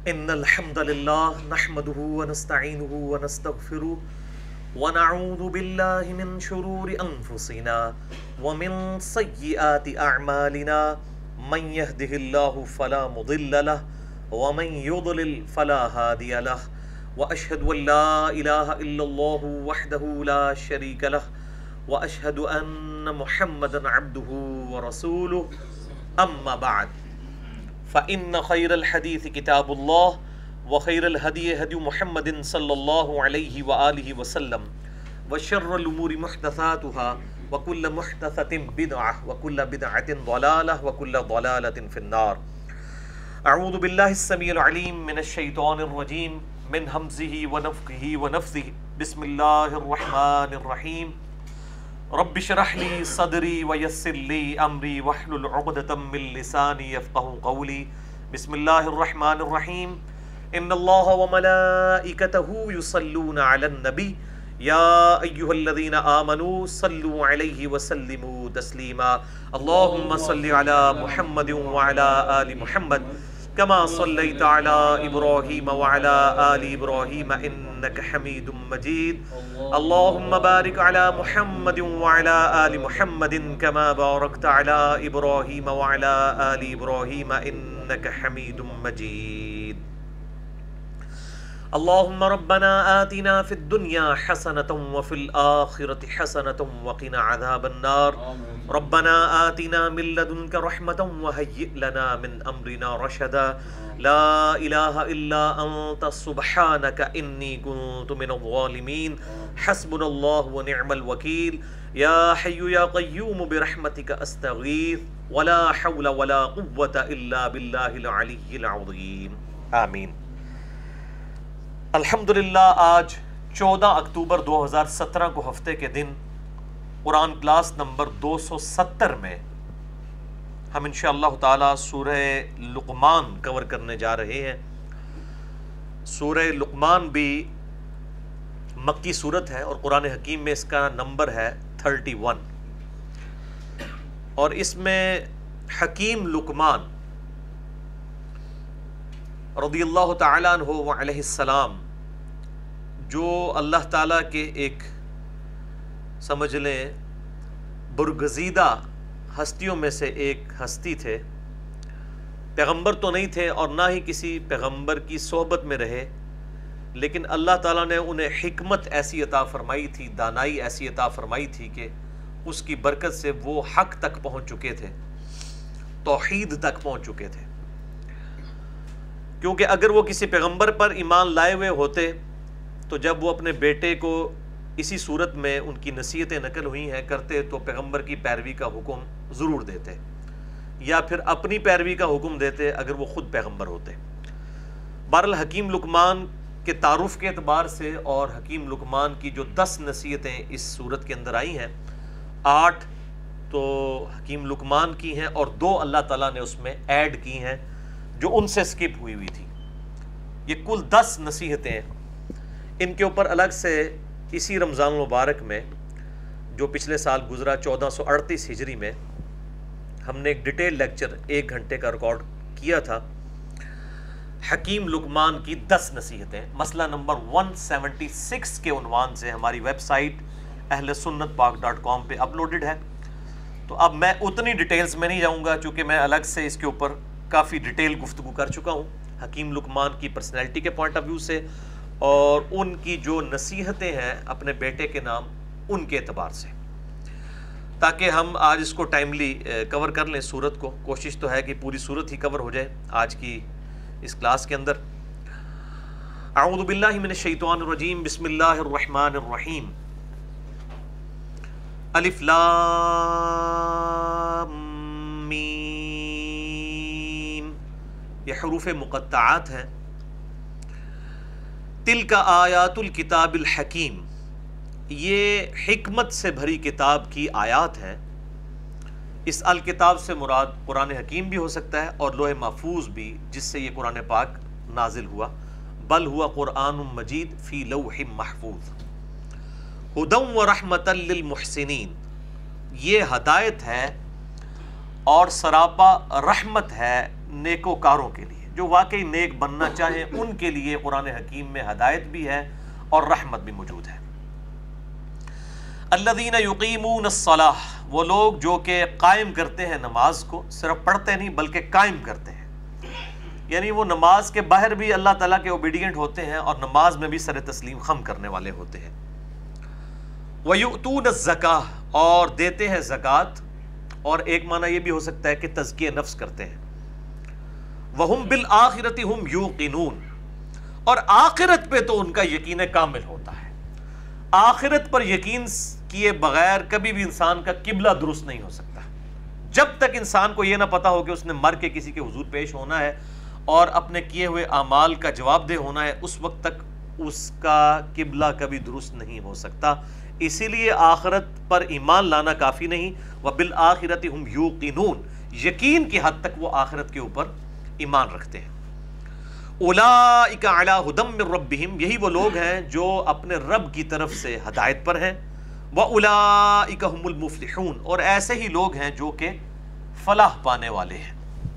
إن الحمد لله نحمده ونستعينه ونستغفره ونعوذ بالله من شرور أنفسنا ومن سيئات أعمالنا من يهده الله فلا مضل له ومن يضلل فلا هادي له وأشهد أن لا إله إلا الله وحده لا شريك له وأشهد أن محمدا عبده ورسوله أما بعد فإن خير الحديث كتاب الله وخير الهدي هدي محمد صلى الله عليه وآله وسلم وشر الأمور محدثاتها وكل محدثة بدعة وكل بدعة ضلالة وكل ضلالة في النار. أعوذ بالله السميع العليم من الشيطان الرجيم من همزه ونفخه ونفثه. بسم الله الرحمن الرحيم. رب اشرح لي صدري ويسر لي امري واحلل عقدة من لساني يفقهوا قولي. بسم الله الرحمن الرحيم. ان الله وملائكته يصلون على النبي يا ايها الذين امنوا صلوا عليه وسلموا تسليما. اللهم صل على محمد وعلى ال محمد كما صليت على إبراهيم وعلى آل إبراهيم إنك حميد مجيد. اللهم بارك على محمد وعلى آل محمد كما باركت على إبراهيم وعلى آل إبراهيم إنك حميد مجيد. اللهم ربنا آتنا في الدنيا حسنة وفي الآخرة حسنة وقنا عذاب النار. ربنا آتنا من لدنك رحمة وهيئ لنا من أمرنا رشدا. لا إله إلا أنت سبحانك إني كنت من الظالمين. حسبنا الله ونعم الوكيل. يا حي يا قيوم برحمتك أستغيث ولا حول ولا قوة إلا بالله العلي العظيم. آمین. الحمدللہ آج 14 اکتوبر 2017 کو ہفتے کے دن قرآن کلاس نمبر 270 میں ہم انشاءاللہ تعالی سورہ لقمان کور کرنے جا رہے ہیں. سورہ لقمان بھی مکی سورت ہے اور قرآن حکیم میں اس کا نمبر ہے 31 اور اس میں حکیم لقمان رضی اللہ تعالیٰ عنہ وعلیہ السلام جو اللہ تعالیٰ کے ایک سمجھ لیں برگزیدہ ہستیوں میں سے ایک ہستی تھے. پیغمبر تو نہیں تھے اور نہ ہی کسی پیغمبر کی صحبت میں رہے، لیکن اللہ تعالیٰ نے انہیں حکمت ایسی عطا فرمائی تھی، دانائی ایسی عطا فرمائی تھی کہ اس کی برکت سے وہ حق تک پہنچ چکے تھے، توحید تک پہنچ چکے تھے. کیونکہ اگر وہ کسی پیغمبر پر ایمان لائے ہوئے ہوتے تو جب وہ اپنے بیٹے کو اسی صورت میں ان کی نصیحتیں نقل ہوئی ہیں کرتے تو پیغمبر کی پیروی کا حکم ضرور دیتے یا پھر اپنی پیروی کا حکم دیتے اگر وہ خود پیغمبر ہوتے. بہرحال حکیم لقمان کے تعارف کے اعتبار سے اور حکیم لقمان کی جو 10 نصیحتیں اس صورت کے اندر آئی ہیں، 8 تو حکیم لقمان کی ہیں اور 2 اللہ تعالیٰ نے اس میں ایڈ کی ہیں جو ان سے سکپ ہوئی تھی. یہ کل 10 نصیحتیں ہیں. ان کے اوپر الگ سے اسی رمضان المبارک میں جو پچھلے سال گزرا 1438 ہجری میں ہم نے ایک ڈیٹیل لیکچر 1 گھنٹے کا ریکارڈ کیا تھا. حکیم لقمان کی 10 نصیحتیں مسئلہ نمبر 176 کے عنوان سے ہماری ویب سائٹ اہلسنتپاک.com پہ اپلوڈڈ ہے. تو اب میں اتنی ڈیٹیلز میں نہیں جاؤں گا چونکہ میں الگ سے اس کے اوپر کافی ڈیٹیل گفتگو کر چکا ہوں حکیم لقمان کی پرسنالٹی کے پوائنٹ آف ویو سے اور ان کی جو نصیحتیں ہیں اپنے بیٹے کے نام ان کے اعتبار سے، تاکہ ہم آج اس کو ٹائملی کور کر لیں سورت کو. کوشش تو ہے کہ پوری سورت ہی کور ہو جائے آج کی اس کلاس کے اندر. اعوذ باللہ من الشیطان الرجیم. بسم اللہ الرحمن الرحیم. الف لام میم. یہ حروف مقطعات ہیں. تلک آیات الکتاب الحکیم. یہ حکمت سے بھری کتاب کی آیات ہیں. اس الکتاب سے مراد قرآن حکیم بھی ہو سکتا ہے اور لوح محفوظ بھی جس سے یہ قرآن پاک نازل ہوا. بل ہوا قرآن مجید فی لوح محفوظ. ہدی و رحمۃ للمحسنین. یہ ہدایت ہے اور سراپا رحمت ہے نیکوکاروں کے لیے. جو واقعی نیک بننا چاہیں ان کے لیے قرآن حکیم میں ہدایت بھی ہے اور رحمت بھی موجود ہے۔ الذین یقیمون الصلاۃ، وہ لوگ جو کہ قائم کرتے ہیں نماز کو، صرف پڑھتے نہیں بلکہ قائم کرتے ہیں، یعنی وہ نماز کے باہر بھی اللہ تعالیٰ کے اوبیڈینٹ ہوتے ہیں اور نماز میں بھی سر تسلیم خم کرنے والے ہوتے ہیں۔ وَيُؤْتُونَ الزَّكَاةَ، اور دیتے ہیں زکوٰۃ، اور ایک معنی یہ بھی ہو سکتا ہے کہ تزکیہ نفس کرتے ہیں۔ وَهُمْ بِالْآخِرَةِ هُمْ يُوقِنُونَ، اور آخرت پہ تو ان کا یقین کامل ہوتا ہے۔ آخرت پر یقین کیے بغیر کبھی بھی انسان کا قبلہ درست نہیں ہو سکتا۔ جب تک انسان کو یہ نہ پتا ہو کہ اس نے مر کے کسی کے حضور پیش ہونا ہے اور اپنے کیے ہوئے اعمال کا جواب دہ ہونا ہے، اس وقت تک اس کا قبلہ کبھی درست نہیں ہو سکتا۔ اسی لیے آخرت پر ایمان لانا کافی نہیں۔ وَبِالْآخِرَةِ هُمْ يُوقِنُونَ، یقین کی حد تک وہ آخرت کے اوپر ایمان رکھتے ہیں۔ اولئک علی ھدی من ربہم، یہی وہ لوگ ہیں جو اپنے رب کی طرف سے ہدایت پر ہیں۔ واولئک ھم المفلحون، اور ایسے ہی لوگ ہیں جو کہ فلاح پانے والے ہیں۔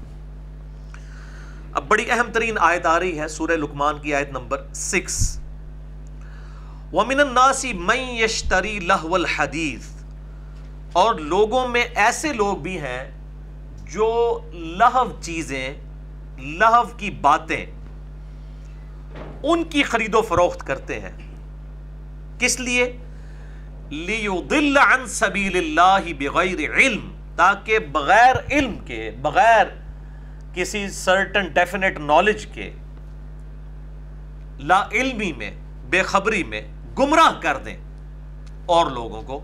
اب بڑی اہم ترین آیت آ رہی ہے سورہ لقمان کی آیت نمبر 6۔ وَمِنَ النَّاسِ مَن يَشْتَرِي لَهْوَ الْحَدِيثِ، اور لوگوں میں ایسے لوگ بھی ہیں جو لہو چیزیں، لہو کی باتیں، ان کی خرید و فروخت کرتے ہیں۔ کس لیے؟ لِيُضِلَّ عَن سَبِيلِ اللَّهِ بِغَيْرِ علم، تاکہ بغیر علم کے، بغیر کسی سرٹن ڈیفینٹ نالج کے، لا علمی میں، بے خبری میں گمراہ کر دیں اور لوگوں کو۔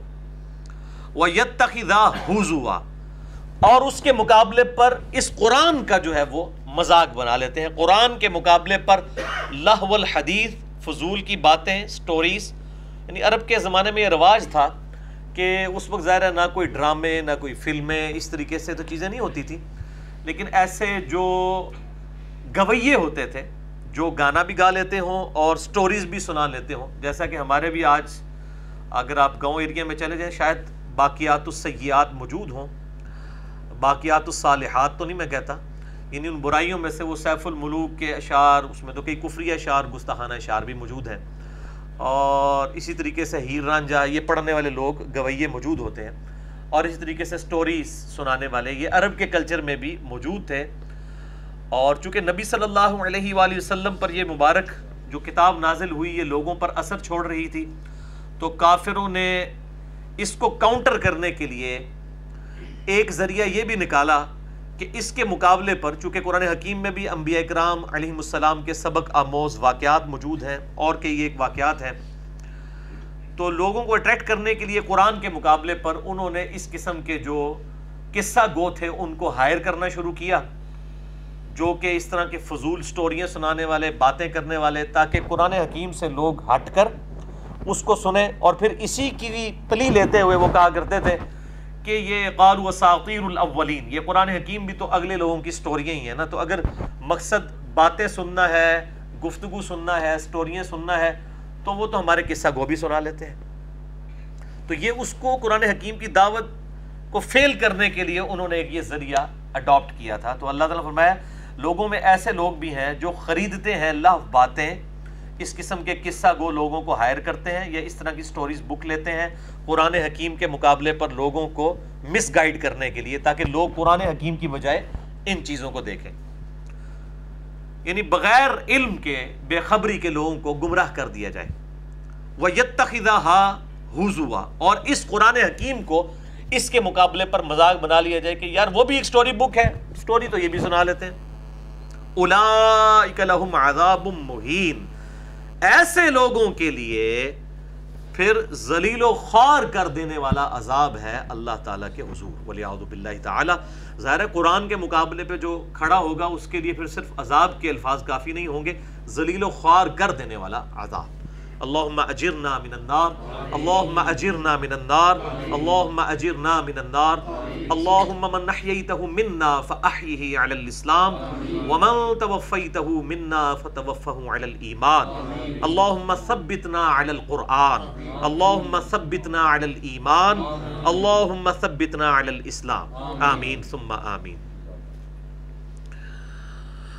وَيَتَّخِذَا ہُزُوًا، اور اس کے مقابلے پر اس قرآن کا جو ہے وہ مذاق بنا لیتے ہیں۔ قرآن کے مقابلے پر لہو الحدیث، فضول کی باتیں، سٹوریز، یعنی عرب کے زمانے میں یہ رواج تھا کہ اس وقت ظاہر ہے نہ کوئی ڈرامے، نہ کوئی فلمیں، اس طریقے سے تو چیزیں نہیں ہوتی تھی، لیکن ایسے جو گویے ہوتے تھے جو گانا بھی گا لیتے ہوں اور سٹوریز بھی سنا لیتے ہوں، جیسا کہ ہمارے بھی آج اگر آپ گاؤں ایریا میں چلے جائیں شاید باقیات السیئات موجود ہوں، باقیات الصالحات تو نہیں میں کہتا، یعنی ان برائیوں میں سے وہ سیف الملوک کے اشعار، اس میں تو کئی کفری اشعار، گستاخانہ اشعار بھی موجود ہیں، اور اسی طریقے سے ہیر رانجھا یہ پڑھنے والے لوگ گویے موجود ہوتے ہیں، اور اسی طریقے سے سٹوریز سنانے والے یہ عرب کے کلچر میں بھی موجود تھے۔ اور چونکہ نبی صلی اللہ علیہ وآلہ وسلم پر یہ مبارک جو کتاب نازل ہوئی یہ لوگوں پر اثر چھوڑ رہی تھی، تو کافروں نے اس کو کاؤنٹر کرنے کے لیے ایک ذریعہ یہ بھی نکالا کہ اس کے مقابلے پر، چونکہ قرآن حکیم میں بھی انبیاء کرام علیہم السلام کے سبق آموز واقعات موجود ہیں اور کئی ایک واقعات ہیں، تو لوگوں کو اٹریکٹ کرنے کے لیے قرآن کے مقابلے پر انہوں نے اس قسم کے جو قصہ گو تھے ان کو ہائر کرنا شروع کیا، جو کہ اس طرح کے فضول سٹوریاں سنانے والے، باتیں کرنے والے، تاکہ قرآن حکیم سے لوگ ہٹ کر اس کو سنیں، اور پھر اسی کی پلی لیتے ہوئے وہ کہا کرتے تھے کہ یہ قالوا اساطیر الاولین، یہ قرآن حکیم بھی تو اگلے لوگوں کی سٹوریاں ہی ہیں نا، تو اگر مقصد باتیں سننا ہے، گفتگو سننا ہے، سٹوریاں سننا ہے، تو وہ تو ہمارے قصہ گو بھی سنا لیتے ہیں۔ تو یہ اس کو قرآن حکیم کی دعوت کو فیل کرنے کے لیے انہوں نے ایک یہ ذریعہ اڈاپٹ کیا تھا۔ تو اللہ تعالیٰ فرمایا لوگوں میں ایسے لوگ بھی ہیں جو خریدتے ہیں لہو باتیں، اس قسم کے قصہ گو لوگوں کو ہائر کرتے ہیں یا اس طرح کی سٹوریز بک لیتے ہیں قرآن حکیم کے مقابلے پر لوگوں کو مس گائیڈ کرنے کے لیے، تاکہ لوگ قرآن حکیم کی بجائے ان چیزوں کو دیکھیں، یعنی بغیر علم کے، بے خبری کے لوگوں کو گمراہ کر دیا جائے۔ وَيَتَّخِذَهَا ہُزُوًا، اور اس قرآن حکیم کو اس کے مقابلے پر مذاق بنا لیا جائے کہ یار وہ بھی ایک سٹوری بک ہے، سٹوری تو یہ بھی سنا لیتے ہیں۔ اولئک لہم عذاب مہین، ایسے لوگوں کے لیے پھر ذلیل و خوار کر دینے والا عذاب ہے اللہ تعالیٰ کے حضور، وَلِعَوْذُ بِاللَّهِ تَعَالَى۔ ظاہر ہے قرآن کے مقابلے پہ جو کھڑا ہوگا اس کے لیے پھر صرف عذاب کے الفاظ کافی نہیں ہوں گے، ذلیل و خوار کر دینے والا عذاب۔ اللہم اجرنا من النار، اللہم اجرنا من النار، اللہم اجرنا من النار، اللہم من احییتہ منا فاحیہ علی الاسلام ومن توفیتہ منا فتوفہ علی الایمان، اللہم ثبتنا علی القرآن، اللہم ثبتنا علی الایمان، اللہم ثبتنا علی الاسلام، آمین ثم آمین۔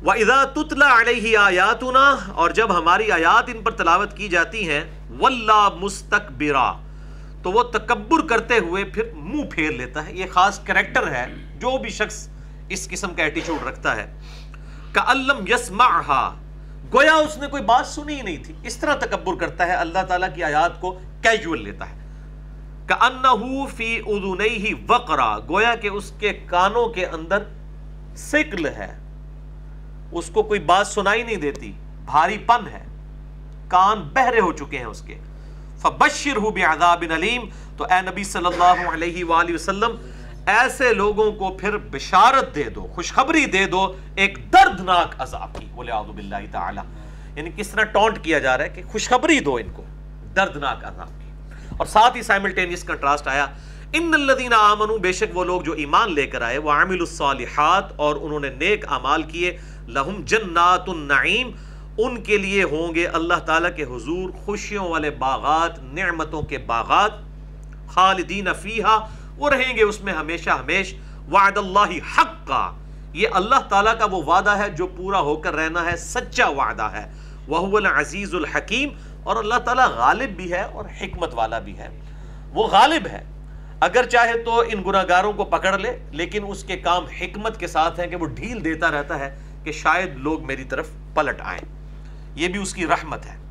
وَإِذَا تُتْلَى عَلَيْهِ آيَاتُنَا، اور جب ہماری آیات ان پر تلاوت کی جاتی ہیں، وَلَّا مُسْتَكْبِرًا، تو وہ تکبر کرتے ہوئے پھر منہ پھیر لیتا ہے. یہ خاص کریکٹر ہے جو بھی شخص اس قسم کا ایٹیچیوڈ رکھتا ہے. كَأَن لَّمْ يَسْمَعْهَا، گویا اس نے کوئی بات سنی ہی نہیں تھی. اس طرح تکبر کرتا ہے، اللہ تعالیٰ کی آیات کو کیجول لیتا ہے. كَأَنَّهُ فِي أُذُنَيْهِ وَقْرًا، گویا کہ اس کے کانوں کے اندر ثقل ہے، اس کو کوئی بات سنائی نہیں دیتی، بھاری پن ہے، کان بہرے ہو چکے ہیں اس کے. فَبَشِّرْهُ بِعَذَابٍ أَلِيمٍ، تو اے نبی صلی اللہ علیہ وآلہ وسلم ایسے لوگوں کو پھر بشارت دے دو، خوشخبری دے دو ایک دردناک عذاب کی. وَلِعَوْذُ بِاللَّهِ تَعَالَى، یعنی کس طرح ٹونٹ کیا جا رہا ہے کہ خوشخبری دو ان کو دردناک عذاب کی. اور ساتھ ہی سائملٹینیس کنٹراسٹ آیا، ان الذین آمنوا، بے شک وہ لوگ جو ایمان لے کر آئے، وعملوا الصالحات، اور انہوں نے نیک اعمال کیے، لہم جنات النعیم، ان کے لیے ہوں گے اللہ تعالیٰ کے حضور خوشیوں والے باغات، نعمتوں کے باغات، خالدین فیہا، وہ رہیں گے اس میں ہمیشہ ہمیش. وعد اللہ حقا، یہ اللہ تعالیٰ کا وہ وعدہ ہے جو پورا ہو کر رہنا ہے، سچا وعدہ ہے. وہو العزیز الحکیم، اور اللہ تعالیٰ غالب بھی ہے اور حکمت والا بھی ہے. وہ غالب ہے، اگر چاہے تو ان گناہگاروں کو پکڑ لے، لیکن اس کے کام حکمت کے ساتھ ہیں کہ وہ ڈھیل دیتا رہتا ہے کہ شاید لوگ میری طرف پلٹ آئیں. یہ بھی اس کی رحمت ہے.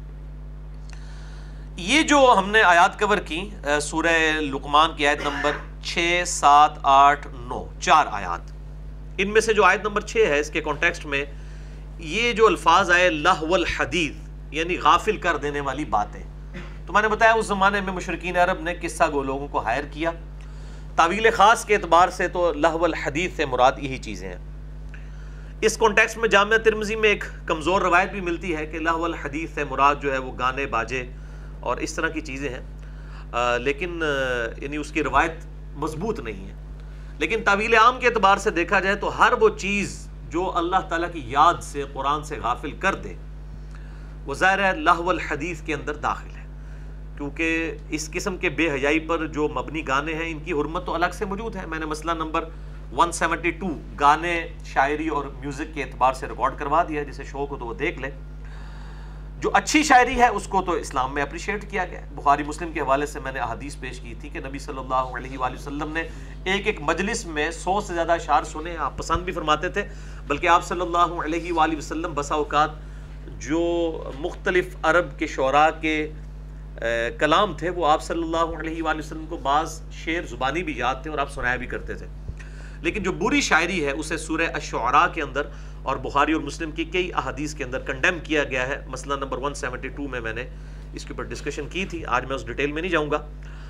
یہ جو ہم نے آیات کور کی سورہ لقمان کی آیت نمبر 6، 7، 8، 9، 4 آیات، ان میں سے جو آیت نمبر 6 ہے اس کے کانٹیکسٹ میں یہ جو الفاظ آئے لہو الحدیث، یعنی غافل کر دینے والی باتیں، تو میں نے بتایا اس زمانے میں مشرکین عرب نے قصہ گو لوگوں کو ہائر کیا. تعویل خاص کے اعتبار سے تو لہو الحدیث سے مراد یہی چیزیں ہیں. اس کانٹیکسٹ میں جامعہ ترمذی میں ایک کمزور روایت بھی ملتی ہے کہ لہو الحدیث سے مراد جو ہے وہ گانے باجے اور اس طرح کی چیزیں ہیں، لیکن یعنی اس کی روایت مضبوط نہیں ہے. لیکن تعویل عام کے اعتبار سے دیکھا جائے تو ہر وہ چیز جو اللہ تعالیٰ کی یاد سے، قرآن سے غافل کر دے، وہ ظاہر ہے لہو الحدیث کے اندر داخل ہے، کیونکہ اس قسم کے بے حیائی پر جو مبنی گانے ہیں ان کی حرمت تو الگ سے موجود ہے. میں نے مسئلہ نمبر 172 گانے، شاعری اور میوزک کے اعتبار سے ریکارڈ کروا دیا، جسے شوق ہو تو وہ دیکھ لے. جو اچھی شاعری ہے اس کو تو اسلام میں اپریشیٹ کیا گیا. بخاری مسلم کے حوالے سے میں نے احادیث پیش کی تھی کہ نبی صلی اللہ علیہ وآلہ وسلم نے ایک مجلس میں 100 سے زیادہ اشعار سنے، آپ پسند بھی فرماتے تھے. بلکہ آپ صلی اللہ علیہ وآلہ وسلم بسا اوقات جو مختلف عرب کے شعراء کے کلام تھے وہ آپ صلی اللہ علیہ وآلہ وسلم کو بعض شعر زبانی بھی یاد تھے اور آپ سنایا بھی کرتے تھے. لیکن جو بری شاعری ہے اسے سورہ الشعراء کے اندر اور بخاری اور مسلم کی کئی احادیث کے اندر کنڈیم کیا گیا ہے. مسئلہ نمبر 172 میں نے اس کے اوپر ڈسکشن کی تھی. آج میں اس ڈیٹیل میں نہیں جاؤں گا.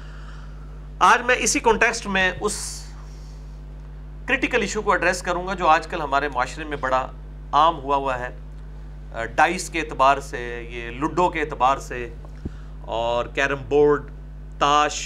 آج میں اسی کانٹیکسٹ میں اس کرٹیکل ایشو کو ایڈریس کروں گا جو آج کل ہمارے معاشرے میں بڑا عام ہوا ہے. ڈائس کے اعتبار سے، یہ لوڈو کے اعتبار سے، اور کیرم بورڈ، تاش،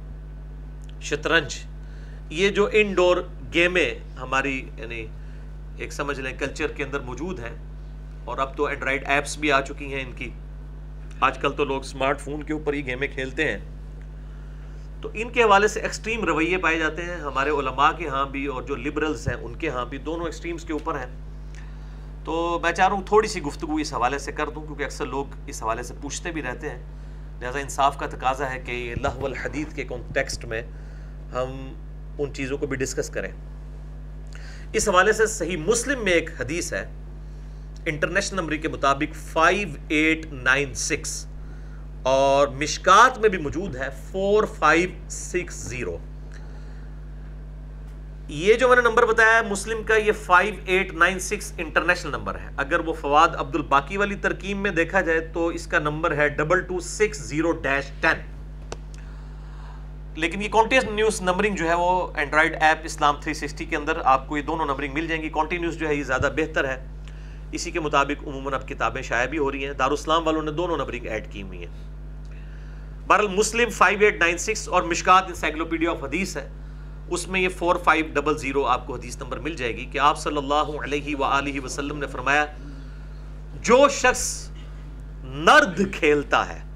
شطرنج، یہ جو انڈور گیمیں ہماری یعنی ایک سمجھ لیں کلچر کے اندر موجود ہیں. اور اب تو اینڈرائڈ ایپس بھی آ چکی ہیں ان کی. آج کل تو لوگ اسمارٹ فون کے اوپر ہی گیمیں کھیلتے ہیں. تو ان کے حوالے سے ایکسٹریم رویے پائے جاتے ہیں ہمارے علماء کے ہاں بھی اور جو لبرلز ہیں ان کے ہاں بھی، دونوں ایکسٹریمز کے اوپر ہیں. تو میں چاہ رہا ہوں تھوڑی سی گفتگو اس حوالے سے کر دوں، کیونکہ اکثر لوگ اس حوالے سے پوچھتے بھی رہتے ہیں. لہذا انصاف کا تقاضا ہے کہ یہ لہو الحدیث کے کانٹیکسٹ میں ہم ان چیزوں کو بھی ڈسکس کریں. اس حوالے سے صحیح مسلم میں ایک حدیث ہے انٹرنیشنل نمبر کے مطابق 5896 اور مشکات میں بھی موجود ہے 4560. یہ جو میں نے نمبر بتایا ہے مسلم کا، یہ 5896 انٹرنیشنل نمبر ہے. اگر وہ فواد عبد الباقی والی ترکیب میں دیکھا جائے تو اس کا نمبر ہے 2260-10. لیکن یہ کانٹینیوس نمبرنگ جو ہے وہ اینڈرائڈ ایپ اسلام 360 کے اندر آپ کو یہ دونوں نمبرنگ مل جائیں گی. کانٹینیوس جو ہے یہ زیادہ بہتر ہے. اسی کے مطابق عموماً اب کتابیں شائع بھی ہو رہی ہیں. دارالاسلام والوں نے دونوں نمبرنگ ایڈ کی ہوئی ہیں. بہرحال مسلم 5896 اور مشکات انسائکلوپیڈیا آف حدیث ہے، اس میں یہ 4500 آپ کو حدیث نمبر مل جائے گی کہ آپ صلی اللہ علیہ وآلہ وسلم نے فرمایا جو شخص نرد کھیلتا ہے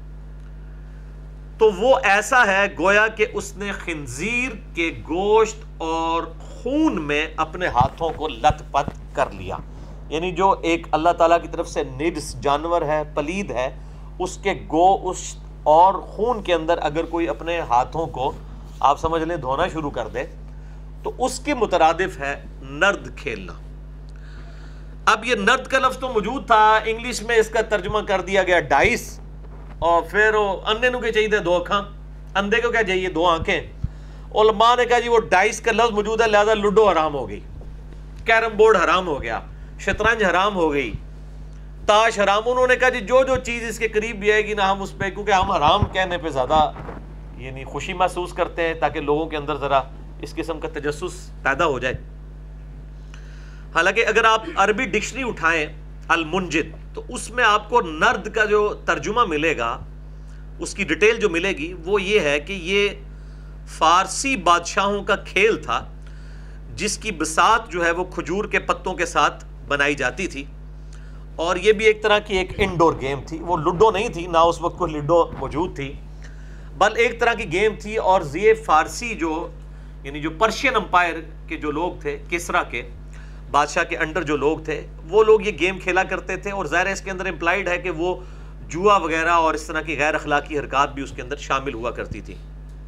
تو وہ ایسا ہے گویا کہ اس نے خنزیر کے گوشت اور خون میں اپنے ہاتھوں کو لت پت کر لیا. یعنی جو ایک اللہ تعالیٰ کی طرف سے نجس جانور ہے، پلید ہے، اس کے گوشت اور خون کے اندر اگر کوئی اپنے ہاتھوں کو آپ سمجھ لیں دھونا شروع کر دے تو اس کے مترادف ہے نرد کھیلنا۔ اب یہ نرد کا لفظ تو موجود تھا، انگلش میں اس کا ترجمہ کر دیا گیا ڈائس، اور پھر اندھے نو کے چاہیے دو آنکھاں، اندھے کو کیا چاہیے دو آنکھیں۔ علماء نے کہا جی وہ ڈائس کا لفظ موجود ہے لہذا لوڈو حرام ہو گئی، کیرم بورڈ حرام ہو گیا، شطرنج حرام ہو گئی، تاش حرام۔ انہوں نے کہا جی جو جو چیز اس کے قریب بھی آئے گی نا ہم اس پہ، کیونکہ ہم حرام کہنے پہ زیادہ یعنی خوشی محسوس کرتے ہیں تاکہ لوگوں کے اندر ذرا اس قسم کا تجسس پیدا ہو جائے۔ حالانکہ اگر آپ عربی ڈکشنری اٹھائیں المنجد تو اس میں آپ کو نرد کا جو ترجمہ ملے گا، اس کی ڈیٹیل جو ملے گی وہ یہ ہے کہ یہ فارسی بادشاہوں کا کھیل تھا جس کی بساط جو ہے وہ کھجور کے پتوں کے ساتھ بنائی جاتی تھی، اور یہ بھی ایک طرح کی ایک انڈور گیم تھی۔ وہ لوڈو نہیں تھی، نہ اس وقت کوئی لوڈو موجود تھی، بل ایک طرح کی گیم تھی۔ اور یہ فارسی جو یعنی جو پرشین امپائر کے جو لوگ تھے، کسرا کے بادشاہ کے انڈر جو لوگ تھے، وہ لوگ یہ گیم کھیلا کرتے تھے، اور ظاہر ہے اس کے اندر امپلائیڈ ہے کہ وہ جوا وغیرہ اور اس طرح کی غیر اخلاقی حرکات بھی اس کے اندر شامل ہوا کرتی تھی۔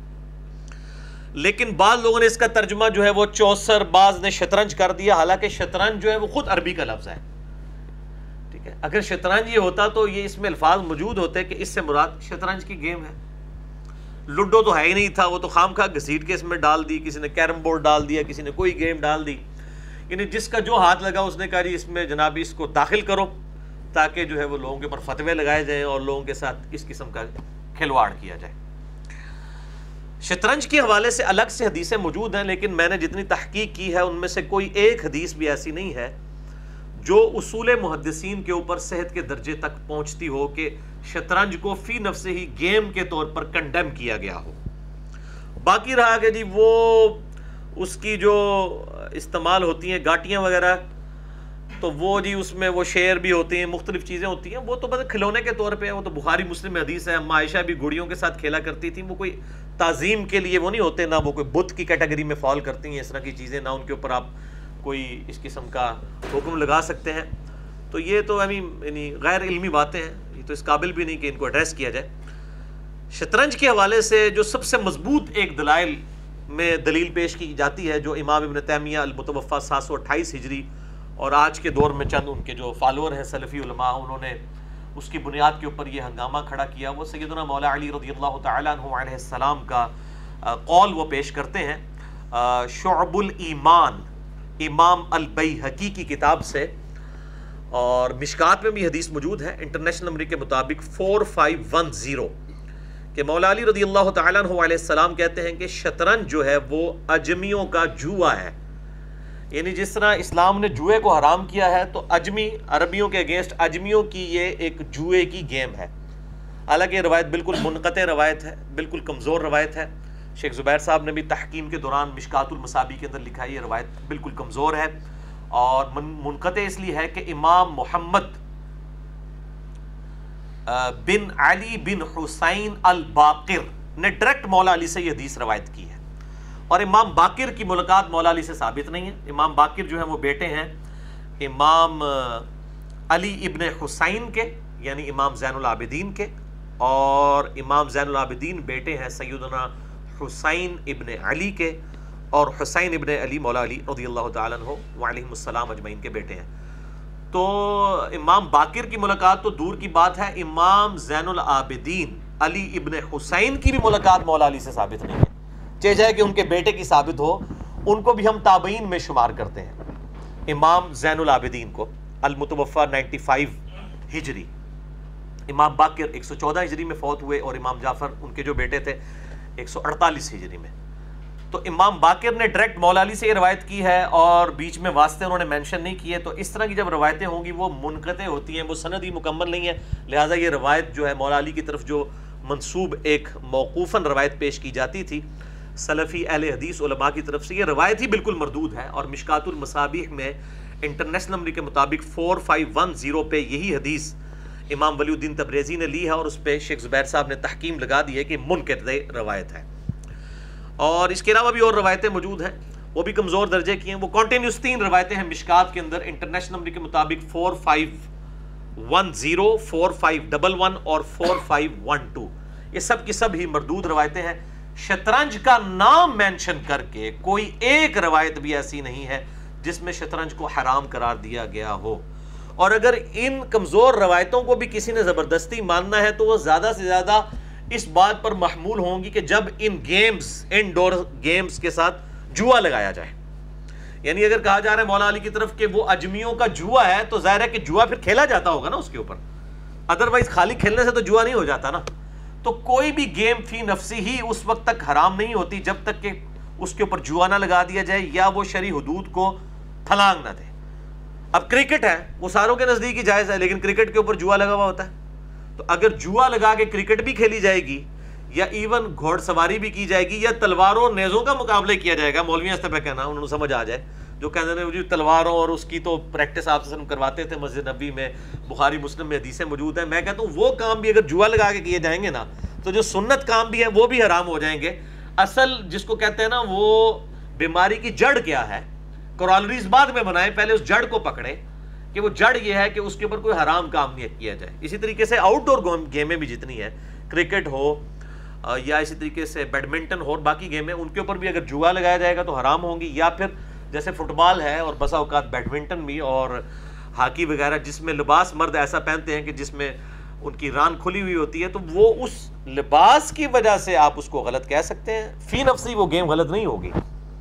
لیکن بعض لوگوں نے اس کا ترجمہ جو ہے وہ چوسر، بعض نے شطرنج کر دیا، حالانکہ شطرنج جو ہے وہ خود عربی کا لفظ ہے، ٹھیک ہے۔ اگر شطرنج یہ ہوتا تو یہ اس میں الفاظ موجود ہوتے کہ اس سے مراد شطرنج کی گیم ہے۔ لوڈو تو ہے ہی نہیں تھا، وہ تو خام خواہ گھسیٹ کے اس میں ڈال دی، کسی نے کیرم بورڈ ڈال دیا، کسی نے کوئی گیم ڈال دی، یعنی جس کا جو ہاتھ لگا اس نے کہا جی اس میں جناب اس کو داخل کرو تاکہ جو ہے وہ لوگوں کے اوپر فتوے لگائے جائیں اور لوگوں کے ساتھ اس قسم کا کھلواڑ کیا جائے۔ شطرنج کے حوالے سے الگ سے حدیثیں موجود ہیں، لیکن میں نے جتنی تحقیق کی ہے ان میں سے کوئی ایک حدیث بھی ایسی نہیں ہے جو اصول محدثین کے اوپر صحت کے درجے تک پہنچتی ہو کہ شطرنج کو فی نفسہ ہی گیم کے طور پر کنڈیم کیا گیا ہو۔ باقی رہا کہ جی وہ اس کی جو استعمال ہوتی ہیں گاٹیاں وغیرہ، تو وہ جی اس میں وہ شیر بھی ہوتے ہیں، مختلف چیزیں ہوتی ہیں، وہ تو بس کھلونے کے طور پہ ہے، وہ تو بخاری مسلم میں حدیث ہے، اما عائشہ بھی گڑیوں کے ساتھ کھیلا کرتی تھیں، وہ کوئی تعظیم کے لیے وہ نہیں ہوتے، نہ وہ کوئی بت کی کیٹیگری میں فال کرتی ہیں اس طرح کی چیزیں، نہ ان کے اوپر آپ کوئی اس قسم کا حکم لگا سکتے ہیں۔ تو یہ تو یعنی غیر علمی باتیں ہیں، یہ تو اس قابل بھی نہیں کہ ان کو ایڈریس کیا جائے۔ شطرنج کے حوالے سے جو سب سے مضبوط ایک دلائل میں دلیل پیش کی جاتی ہے، جو امام ابن تیمیہ المتوفیٰ 728 ہجری اور آج کے دور میں چند ان کے جو فالوور ہیں سلفی علماء، انہوں نے اس کی بنیاد کے اوپر یہ ہنگامہ کھڑا کیا، وہ سیدنا مولا علی رضی اللہ تعالیٰ عنہ علیہ السلام کا قول وہ پیش کرتے ہیں شعب الایمان امام البیہقی کی کتاب سے، اور مشکات میں بھی حدیث موجود ہے انٹرنیشنل نمبر کے مطابق 4510 کہ مولا علی رضی اللہ تعالیٰ عنہ علیہ السلام کہتے ہیں کہ شطرنج جو ہے وہ اجمیوں کا جوا ہے، یعنی جس طرح اسلام نے جوئے کو حرام کیا ہے تو اجمی عربیوں کے اگینسٹ اجمیوں کی یہ ایک جوئے کی گیم ہے۔ حالانکہ یہ روایت بالکل منقطع روایت ہے، بالکل کمزور روایت ہے، شیخ زبیر صاحب نے بھی تحکیم کے دوران مشکات المصابیح کے اندر لکھا ہے یہ روایت بالکل کمزور ہے، اور منقطع اس لیے ہے کہ امام محمد بن علی بن حسین الباقر نے ڈائریکٹ مولا علی سے یہ حدیث روایت کی ہے، اور امام باقر کی ملاقات مولا علی سے ثابت نہیں ہے۔ امام باقر جو ہیں وہ بیٹے ہیں امام علی ابن حسین کے، یعنی امام زین العابدین کے، اور امام زین العابدین بیٹے ہیں سیدنا حسین ابن علی کے، اور حسین ابن علی مولا علی رضی اللہ تعالیٰ عنہ وعلیہم السلام اجمعین کے بیٹے ہیں۔ تو امام باقر کی ملاقات تو دور کی بات ہے، امام زین العابدین علی ابن حسین کی بھی ملاقات مولا علی سے ثابت نہیں ہے، چاہے جائے کہ ان کے بیٹے کی ثابت ہو، ان کو بھی ہم تابعین میں شمار کرتے ہیں۔ امام زین العابدین کو المتوفیٰ 95 ہجری، امام باقر 114 ہجری میں فوت ہوئے، اور امام جعفر ان کے جو بیٹے تھے 148 ہجری میں۔ تو امام باقر نے ڈائریکٹ مولا علی سے یہ روایت کی ہے، اور بیچ میں واسطے انہوں نے مینشن نہیں کیے، تو اس طرح کی جب روایتیں ہوں گی وہ منقطع ہوتی ہیں، وہ سند ہی مکمل نہیں ہے، لہٰذا یہ روایت جو ہے مولا علی کی طرف جو منسوب ایک موقوفاً روایت پیش کی جاتی تھی سلفی اہل حدیث علماء کی طرف سے، یہ روایت ہی بالکل مردود ہے، اور مشکات المصابیح میں انٹرنیشنل نمبر کے مطابق 4510 پہ یہی حدیث امام ولی الدین تبریزی نے لی ہے، اور اس پہ شیخ زبیر صاحب نے تحکیم لگا دی ہے کہ منقطع روایت ہے۔ اور اس کے علاوہ بھی اور روایتیں موجود ہیں، وہ بھی کمزور درجے کی ہیں. وہ کنٹینیوس 3 روایتیں ہیں مشکات کے اندر انٹرنیشنل نمبر کے مطابق 4510 4511 اور 4512. یہ سب کی سب ہی مردود روایتیں ہیں. شطرنج کا نام مینشن کر کے کوئی ایک روایت بھی ایسی نہیں ہے جس میں شطرنج کو حرام قرار دیا گیا ہو. اور اگر ان کمزور روایتوں کو بھی کسی نے زبردستی ماننا ہے تو وہ زیادہ سے زیادہ اس بات پر محمول ہوں گی کہ جب ان گیمز انڈور گیمز کے ساتھ جوا لگایا جائے. یعنی اگر کہا جا رہا ہے مولا علی کی طرف کہ وہ اجمیوں کا جوا ہے تو ظاہر ہے کہ جوا پھر کھیلا جاتا ہوگا نا اس کے اوپر. ادروائز خالی کھیلنے سے تو جوا نہیں ہو جاتا نا. تو کوئی بھی گیم فی نفسی ہی اس وقت تک حرام نہیں ہوتی جب تک کہ اس کے اوپر جوا نہ لگا دیا جائے یا وہ شرعی حدود کو پھلانگ نہ دے. اب کرکٹ ہے وہ ساروں کے نزدیک ہی جائز ہے لیکن کرکٹ کے اوپر جوا لگا ہوا ہوتا ہے. تو اگر جوا لگا کے کرکٹ بھی کھیلی جائے گی یا ایون گھوڑ سواری بھی کی جائے گی یا تلواروں نیزوں کا مقابلہ کیا جائے گا, مولویاں اس طرح کہنا انہوں نے سمجھ آ جائے جو کہتے ہیں تلواروں اور اس کی تو پریکٹس آپ سے کرواتے تھے مسجد نبی میں, بخاری مسلم میں حدیثیں موجود ہیں. میں کہتا ہوں وہ کام بھی اگر جوا لگا کے کیے جائیں گے نا تو جو سنت کام بھی ہیں وہ بھی حرام ہو جائیں گے. اصل جس کو کہتے ہیں نا وہ بیماری کی جڑ کیا ہے, کورالریز بعد میں بنائیں, پہلے اس جڑ کو پکڑے کہ وہ جڑ یہ ہے کہ اس کے اوپر کوئی حرام کام نہیں کیا جائے. اسی طریقے سے آؤٹ ڈور گیمیں بھی جتنی ہیں, کرکٹ ہو یا اسی طریقے سے بیڈمنٹن ہو اور باقی گیمیں, ان کے اوپر بھی اگر جوا لگایا جائے گا تو حرام ہوں گی. یا پھر جیسے فٹ بال ہے اور بسا اوقات بیڈمنٹن بھی اور ہاکی وغیرہ جس میں لباس مرد ایسا پہنتے ہیں کہ جس میں ان کی ران کھلی ہوئی ہوتی ہے, تو وہ اس لباس کی وجہ سے آپ اس کو غلط کہہ سکتے ہیں. فی نفسی وہ گیم غلط نہیں ہوگی.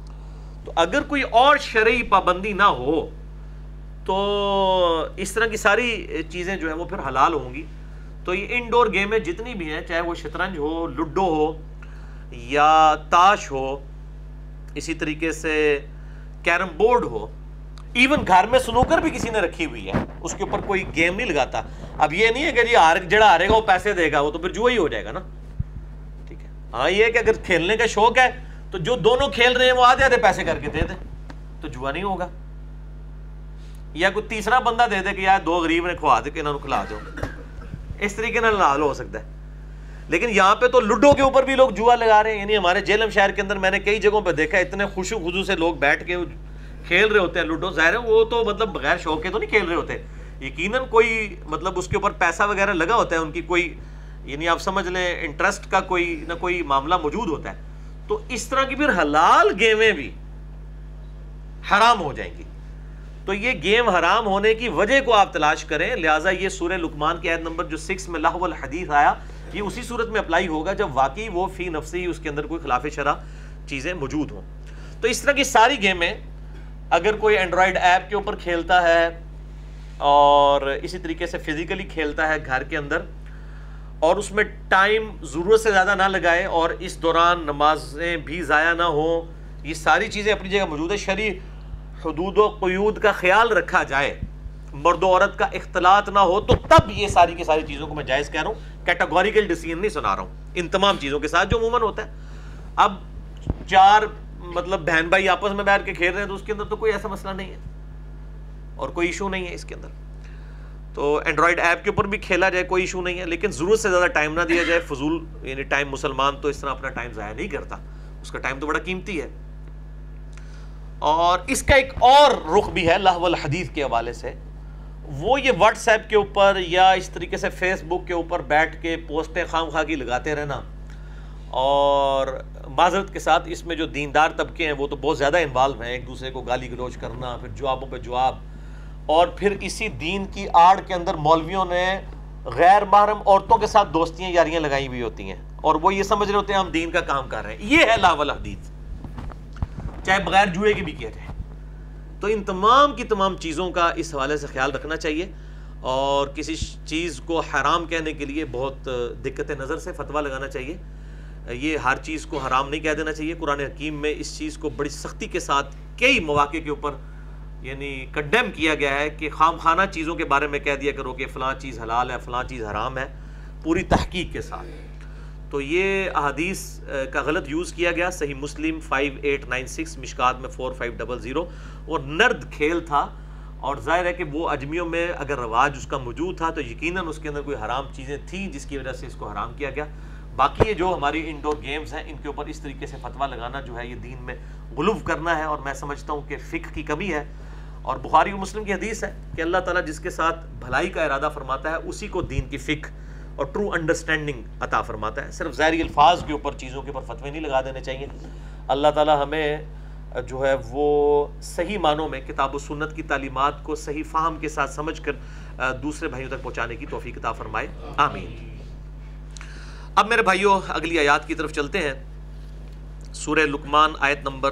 تو اگر کوئی اور شرعی پابندی نہ ہو تو اس طرح کی ساری چیزیں جو ہیں وہ پھر حلال ہوں گی. تو یہ انڈور گیمیں جتنی بھی ہیں, چاہے وہ شطرنج ہو, لوڈو ہو یا تاش ہو, اسی طریقے سے کیرم بورڈ ہو, ایون گھر میں سنوکر بھی کسی نے رکھی ہوئی ہے, اس کے اوپر کوئی گیم نہیں لگاتا. اب یہ نہیں ہے کہ جی جڑا ہارے گا وہ پیسے دے گا, وہ تو پھر جوا ہی ہو جائے گا نا. ٹھیک ہے, ہاں یہ ہے کہ اگر کھیلنے کا شوق ہے تو جو دونوں کھیل رہے ہیں وہ آدھے آدھے پیسے کر کے دے دے تو جوا نہیں ہوگا. یا کوئی تیسرا بندہ دے دے کہ یار 2 غریب نے کھوا دے کہ انہوں نے کھلا دو, اس طریقے سے حلال ہو سکتا ہے. لیکن یہاں پہ تو لوڈو کے اوپر بھی لوگ جوا لگا رہے ہیں. یعنی ہمارے جہلم شہر کے اندر میں نے کئی جگہوں پہ دیکھا اتنے خوش و خضو سے لوگ بیٹھ کے کھیل رہے ہوتے ہیں لوڈو. ظاہر ہے وہ تو مطلب بغیر شوق کے تو نہیں کھیل رہے ہوتے, یقیناً کوئی مطلب اس کے اوپر پیسہ وغیرہ لگا ہوتا ہے, ان کی کوئی یعنی آپ سمجھ لیں انٹرسٹ کا کوئی نہ کوئی معاملہ موجود ہوتا ہے. تو اس طرح کی پھر حلال گیمیں بھی حرام ہو جائیں گی. تو یہ گیم حرام ہونے کی وجہ کو آپ تلاش کریں. لہٰذا یہ سورہ لقمان کی آیت نمبر جو 6 میں لہو الحدیث آیا, یہ اسی صورت میں اپلائی ہوگا جب واقعی وہ فی نفسی اس کے اندر کوئی خلاف شرع چیزیں موجود ہوں. تو اس طرح کی ساری گیمیں اگر کوئی اینڈرائڈ ایپ کے اوپر کھیلتا ہے اور اسی طریقے سے فزیکلی کھیلتا ہے گھر کے اندر اور اس میں ٹائم ضرورت سے زیادہ نہ لگائے اور اس دوران نمازیں بھی ضائع نہ ہوں, یہ ساری چیزیں اپنی جگہ موجود ہے. شرعی حدود و قیود کا خیال رکھا جائے, مرد و عورت کا اختلاط نہ ہو, تو تب یہ ساری کی ساری چیزوں کو میں جائز کہہ رہا ہوں. کیٹاگوریکل ڈیسیژن نہیں سنا رہا ہوں ان تمام چیزوں کے ساتھ جو عموماً ہوتا ہے. اب 4 مطلب بہن بھائی آپس میں بیٹھ کے کھیل رہے ہیں تو اس کے اندر تو کوئی ایسا مسئلہ نہیں ہے اور کوئی ایشو نہیں ہے اس کے اندر. تو اینڈرائڈ ایپ کے اوپر بھی کھیلا جائے کوئی ایشو نہیں ہے, لیکن ضرورت سے زیادہ ٹائم نہ دیا جائے فضول. یعنی ٹائم مسلمان تو اس طرح اپنا ٹائم ضائع نہیں کرتا, اس کا ٹائم تو بڑا قیمتی ہے. اور اس کا ایک اور رخ بھی ہے لہو الحدیث کے حوالے سے, وہ یہ واٹس ایپ کے اوپر یا اس طریقے سے فیس بک کے اوپر بیٹھ کے پوسٹیں خام خواہ کی لگاتے رہنا. اور معذرت کے ساتھ اس میں جو دیندار طبقے ہیں وہ تو بہت زیادہ انوالو ہیں, ایک دوسرے کو گالی گلوچ کرنا, پھر جوابوں پہ جواب, اور پھر اسی دین کی آڑ کے اندر مولویوں نے غیر محرم عورتوں کے ساتھ دوستیاں یاریاں لگائی ہوئی ہوتی ہیں اور وہ یہ سمجھ رہے ہوتے ہیں ہم دین کا کام کر رہے ہیں. یہ ہے لہو الحدیث, چاہے بغیر جوئے کے بھی کیا جائے. تو ان تمام کی تمام چیزوں کا اس حوالے سے خیال رکھنا چاہیے اور کسی چیز کو حرام کہنے کے لیے بہت دقت نظر سے فتویٰ لگانا چاہیے. یہ ہر چیز کو حرام نہیں کہہ دینا چاہیے. قرآن حکیم میں اس چیز کو بڑی سختی کے ساتھ کئی مواقع کے اوپر یعنی کنڈیم کیا گیا ہے کہ خام خانہ چیزوں کے بارے میں کہہ دیا کرو کہ فلاں چیز حلال ہے فلاں چیز حرام ہے, پوری تحقیق کے ساتھ. تو یہ احادیث کا غلط یوز کیا گیا. صحیح مسلم 5896, مشکات میں 4500, اور نرد کھیل تھا. اور ظاہر ہے کہ وہ اجمیوں میں اگر رواج اس کا موجود تھا تو یقیناً اس کے اندر کوئی حرام چیزیں تھیں جس کی وجہ سے اس کو حرام کیا گیا. باقی یہ جو ہماری انڈور گیمز ہیں ان کے اوپر اس طریقے سے فتویٰ لگانا جو ہے یہ دین میں غلو کرنا ہے، اور میں سمجھتا ہوں کہ فقہ کی کمی ہے. اور بخاری و مسلم کی حدیث ہے کہ اللہ تعالیٰ جس کے ساتھ بھلائی کا ارادہ فرماتا ہے اسی کو دین کی فقہ اور ٹرو انڈرسٹینڈنگ عطا فرماتا ہے. صرف ظاہری الفاظ کے اوپر چیزوں کے اوپر فتوے نہیں لگا دینے چاہیے. اللہ تعالیٰ ہمیں جو ہے وہ صحیح معنوں میں کتاب و سنت کی تعلیمات کو صحیح فہم کے ساتھ سمجھ کر دوسرے بھائیوں تک پہنچانے کی توفیق عطا فرمائے. آمین. اب میرے بھائیوں اگلی آیات کی طرف چلتے ہیں. سورہ لقمان آیت نمبر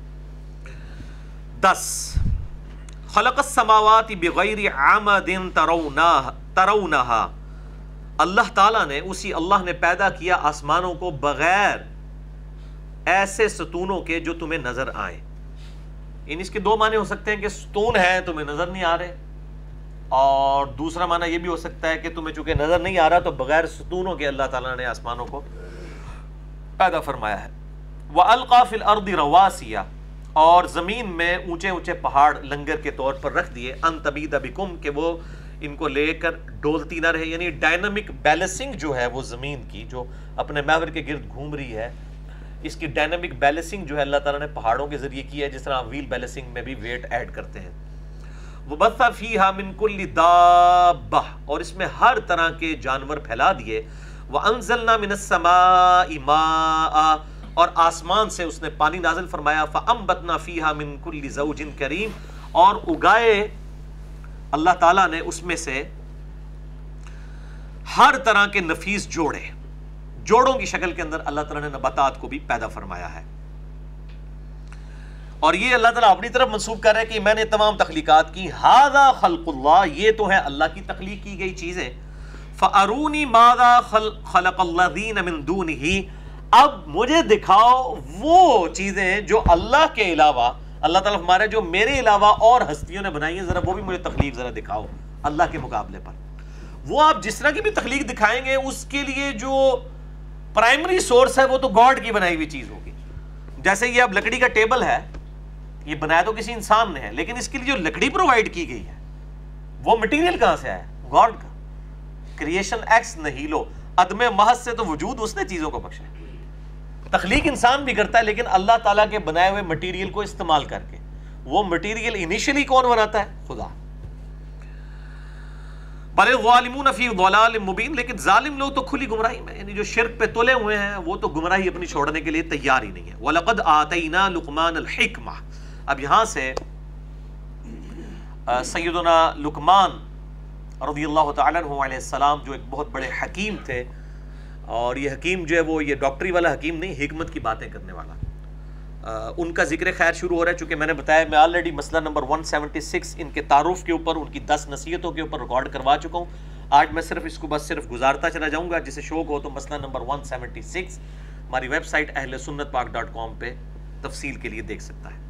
10. خلق السماوات بغیر عمد ترونها. اللہ تعالیٰ نے اللہ نے پیدا کیا آسمانوں کو بغیر ایسے ستونوں کے جو تمہیں نظر آئیں. اس کے دو معنی ہو سکتے ہیں کہ ستون ہے تمہیں نظر نہیں آ رہے، اور دوسرا معنی یہ بھی ہو سکتا ہے کہ تمہیں چونکہ نظر نہیں آ رہا تو بغیر ستونوں کے اللہ تعالیٰ نے آسمانوں کو پیدا فرمایا ہے. وَأَلْقَى فِي الْأَرْضِ رَوَاسِيَ. اور زمین میں اونچے اونچے پہاڑ لنگر کے طور پر رکھ دیے. ان تبید بکم، کہ وہ ان کو لے کر ڈولتی نہ رہے. یعنی ڈائنامک بیلنسنگ جو ہے وہ زمین کی جو اپنے محور کے گرد گھوم رہی ہے، اس کی ڈائنامک بیلنسنگ جو ہے اللہ تعالیٰ نے پہاڑوں کے ذریعے کی ہے، جس طرح ویل بیلنسنگ میں بھی ویٹ ایڈ کرتے ہیں. وَبَثَّ فِيهَا مِن كُلِّ دَابَّةٍ. اور اس میں ہر طرح کے جانور پھیلا دیے. وَأَنزَلْنَا مِنَ السَّمَاءِ مَاءً. اور آسمان سے اس نے پانی نازل فرمایا. فَأَنبَتْنَا فِيهَا مِن كُلِّ زَوْجٍ كَرِيمٍ. اور اگائے اللہ تعالیٰ نے اس میں سے ہر طرح کے نفیس جوڑوں کی شکل کے اندر اللہ تعالیٰ نے نباتات کو بھی پیدا فرمایا ہے. اور یہ اللہ تعالیٰ اپنی طرف منسوب کر رہے ہیں کہ میں نے تمام تخلیقات کی. ھذا خلق اللہ. یہ تو ہے اللہ کی تخلیق کی گئی چیزیں. فَأَرُونِي مَاذَا خَلَقَ الَّذِينَ مِن دُونِهِ. اب مجھے دکھاؤ وہ چیزیں جو اللہ کے علاوہ، اللہ تعالیٰ ہمارے جو میرے علاوہ اور ہستیوں نے بنائی ہیں، ذرا وہ بھی مجھے تخلیق ذرا دکھاؤ اللہ کے مقابلے پر. وہ آپ جس طرح کی بھی تخلیق دکھائیں گے اس کے لیے جو پرائمری سورس ہے وہ تو گاڈ کی بنائی ہوئی چیز ہوگی. جیسے یہ اب لکڑی کا ٹیبل ہے، یہ بنایا تو کسی انسان نے ہے، لیکن اس کے لیے جو لکڑی پرووائڈ کی گئی ہے وہ مٹیریل کہاں سے آیا؟ گاڈ کا. کریشن ایکس نہیلو، عدم محض سے تو وجود اس نے چیزوں کو بخشا. تخلیق انسان بھی کرتا ہے لیکن اللہ تعالیٰ کے بنائے ہوئے مٹیریل کو استعمال کر کے. وہ مٹیریل انیشلی کون بناتا ہے؟ خدا. بل الظالمون فی ضلال مبین. لیکن ظالم لوگ تو کھلی گمراہی میں، یعنی جو شرک پہ تلے ہوئے ہیں وہ تو گمراہی اپنی چھوڑنے کے لیے تیار ہی نہیں ہے. وَلَقَدْ آتَيْنَا لُقْمَانَ الْحِكْمَةَ. اب یہاں سے سیدنا لقمان رضی اللہ تعالیٰ عنہ علیہ السلام جو ایک بہت بڑے حکیم تھے، اور یہ حکیم جو ہے وہ یہ ڈاکٹری والا حکیم نہیں، حکمت کی باتیں کرنے والا، ان کا ذکر خیر شروع ہو رہا ہے. چونکہ میں نے بتایا میں آلریڈی مسئلہ نمبر 176 ان کے تعارف کے اوپر، ان کی 10 نصیحتوں کے اوپر ریکارڈ کروا چکا ہوں. آج میں صرف اس کو صرف گزارتا چلا جاؤں گا. جسے شوق ہو تو مسئلہ نمبر 176 ہماری ویب سائٹ اہلسنتپاک.com پہ تفصیل کے لیے دیکھ سکتا ہے.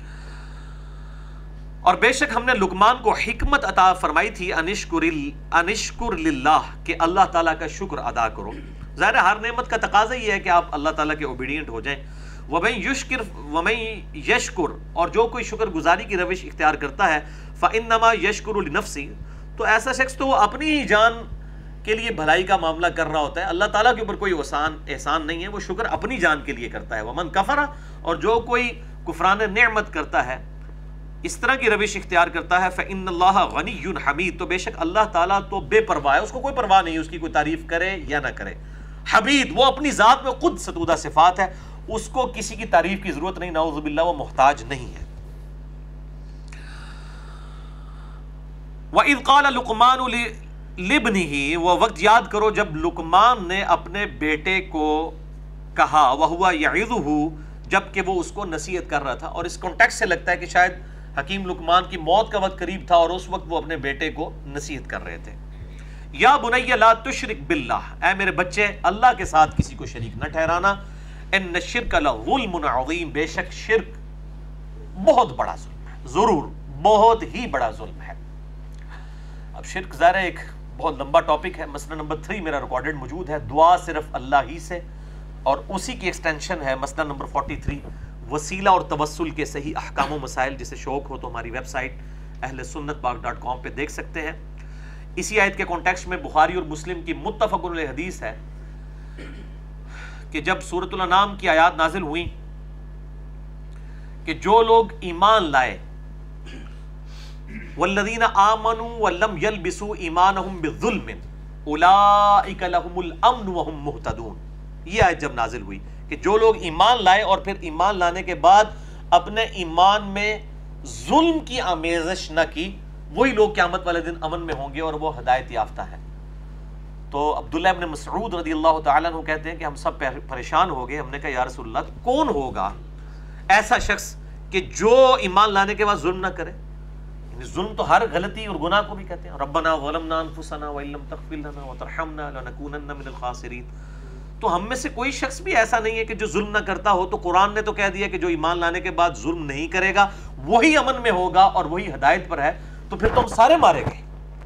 اور بے شک ہم نے لقمان کو حکمت عطا فرمائی تھی. انشکر للہ، کہ اللہ تعالیٰ کا شکر ادا کرو. ظاہر ہر نعمت کا تقاضا یہ ہے کہ آپ اللہ تعالیٰ کے اوبیڈینٹ ہو جائیں. وَمَن یشکر، اور جو کوئی شکر گزاری کی روش اختیار کرتا ہے، فَإِنَّمَا يَشْكُرُ لِنَفْسِهِ، تو ایسا شخص تو وہ اپنی ہی جان کے لیے بھلائی کا معاملہ کر رہا ہوتا ہے. اللہ تعالیٰ کے اوپر کوئی احسان نہیں ہے، وہ شکر اپنی جان کے لیے کرتا ہے. وَمَن کَفَرَ، اور جو کوئی کفران نعمت کرتا ہے، اس طرح کی روش اختیار کرتا ہے، فَإِنَّ اللَّهَ غَنِيٌّ حَمِيدٌ، تو بے شک اللہ تعالیٰ تو بے پرواہ ہے، اس کو کوئی پرواہ نہیں اس کی کوئی تعریف کرے یا نہ کرے. حمید، وہ اپنی ذات میں خود ستودہ صفات ہے، اس کو کسی کی تعریف کی ضرورت نہیں. نعوذ باللہ، وہ محتاج نہیں ہے. وَإِذْ قَالَ لُقْمَانُ لِابْنِهِ، وہ وقت یاد کرو جب لقمان نے اپنے بیٹے کو کہا، وَهُوَ يَعِظُهُ، جب کہ وہ اس کو نصیحت کر رہا تھا. اور اس کانٹیکسٹ سے لگتا ہے کہ شاید حکیم لقمان کی موت کا وقت قریب تھا اور اس وقت وہ اپنے بیٹے کو نصیحت کر رہے تھے. یا بنی لا تشرک باللہ، اے میرے بچے اللہ کے ساتھ کسی کو شریک نہ ٹھہرانا. ان الشرک لظلم عظیم، بے شک شرک بہت بڑا ظلم ہے، ضرور بہت ہی بڑا ظلم ہے. اب شرک ظاہر ایک بہت لمبا ٹاپک ہے. مسئلہ نمبر 3 میرا ریکارڈڈ موجود ہے. دعا صرف اللہ ہی سے، اور اسی کی ایکسٹینشن ہے مسئلہ نمبر 43 وسیلہ اور توسل کے صحیح احکام و مسائل. جسے شوق ہو تو ہماری ویب سائٹ اہلسنتپاک.com پہ دیکھ سکتے ہیں. اسی آیت کے کانٹیکسٹ میں بخاری اور مسلم کی متفق علیہ حدیث ہے کہ جب سورۃ الانعام کی آیات نازل ہوئیں کہ جو لوگ ایمان لائے، والذین آمنوا ولم یلبسوا ایمانہم بالظلم اولئک لہم الامن وہم مہتدون. یہ آیت جب نازل ہوئی کہ جو لوگ ایمان لائے اور پھر ایمان لانے کے بعد اپنے ایمان میں ظلم کی آمیزش نہ کی، وہی لوگ قیامت والے دن امن میں ہوں گے اور وہ ہدایت یافتہ ہیں. تو عبداللہ ابن مسعود رضی اللہ تعالیٰ عنہ کہتے ہیں کہ ہم سب پریشان ہو گئے. ہم نے کہا یا رسول اللہ کون ہوگا ایسا شخص کہ جو ایمان لانے کے بعد ظلم نہ کرے؟ ظلم تو ہر غلطی اور گناہ کو بھی کہتے ہیں. ربنا ظلمنا انفسنا وان لم تغفر لنا وترحمنا لنکونن من الخاسرین. تو ہم میں سے کوئی شخص بھی ایسا نہیں ہے کہ جو ظلم نہ کرتا ہو. تو قرآن نے تو کہہ دیا کہ جو ایمان لانے کے بعد ظلم نہیں کرے گا وہی امن میں ہوگا اور وہی ہدایت پر ہے. تو پھر تو ہم سارے مارے گئے.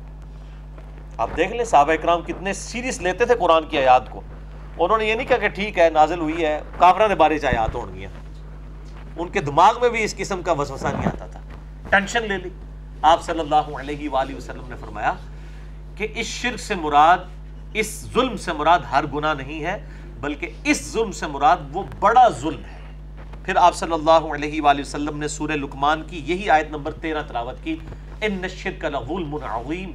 آپ دیکھ لیں صحابہ اکرام کتنے سیریس لیتے تھے قرآن کی آیات کو. انہوں نے یہ نہیں کہا کہ ٹھیک ہے نازل ہوئی ہے کافروں نے بارے آیات ہوں گی. ان کے دماغ میں بھی اس قسم کا وسوسہ نہیں آتا تھا. ٹینشن لے لی. آپ صلی اللہ علیہ وآلہ وسلم نے فرمایا کہ اس شرک سے مراد، اس ظلم سے مراد ہر گناہ نہیں ہے، بلکہ اس ظلم سے مراد وہ بڑا ظلم ہے. پھر آپ صلی اللہ علیہ وآلہ وسلم نے سورہ لقمان کی یہی آیت نمبر 13 تلاوت کی، ان الشرک لظلم عظیم،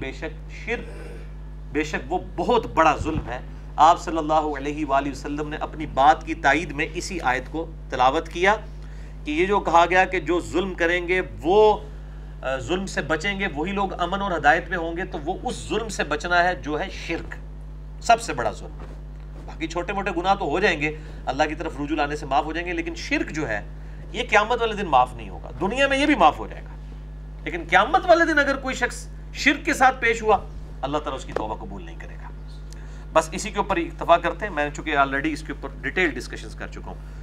بے شک وہ بہت بڑا ظلم ہے. آپ صلی اللہ علیہ وآلہ وسلم نے اپنی بات کی تائید میں اسی آیت کو تلاوت کیا کہ یہ جو کہا گیا کہ جو ظلم کریں گے وہ ظلم سے بچیں گے، وہی لوگ امن اور ہدایت میں ہوں گے. تو وہ اس ظلم سے بچنا ہے جو ہے شرک، سب سے بڑا ظلم. باقی چھوٹے موٹے گناہ تو ہو جائیں گے، اللہ کی طرف رجوع لانے سے معاف ہو جائیں گے، لیکن شرک جو ہے یہ قیامت والے دن معاف نہیں ہوگا. دنیا میں یہ بھی معاف ہو جائے گا، لیکن قیامت والے دن اگر کوئی شخص شرک کے ساتھ پیش ہوا اللہ تعالیٰ اس کی توبہ قبول نہیں کرے گا. بس اسی کے اوپر اکتفا کرتے ہیں. میں چونکہ آلریڈی اس کے اوپر ڈیٹیل ڈسکشنز کر چکا ہوں.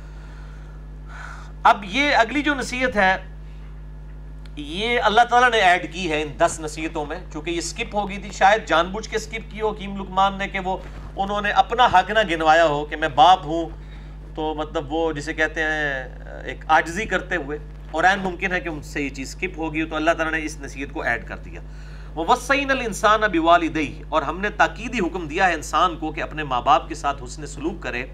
اب یہ اگلی جو نصیحت ہے یہ اللہ تعالیٰ نے ایڈ کی ہے ان 10 نصیحتوں میں، چونکہ یہ سکپ ہو گئی تھی. شاید جان بوجھ کے سکپ کی ہو حکیم لقمان نے کہ وہ انہوں نے اپنا حق نہ گنوایا ہو کہ میں باپ ہوں، تو مطلب وہ جسے کہتے ہیں ایک عاجزی کرتے ہوئے، اور عین ممکن ہے کہ ان سے یہ چیز سکپ ہوگی، تو اللہ تعالیٰ نے اس نصیحت کو ایڈ کر دیا. وَوَصَّيْنَا الْإِنسَانَ بِوَالِدَيْهِ، اور ہم نے تاکیدی حکم دیا ہے انسان کو کہ اپنے ماں باپ کے ساتھ حسن سلوک کرے.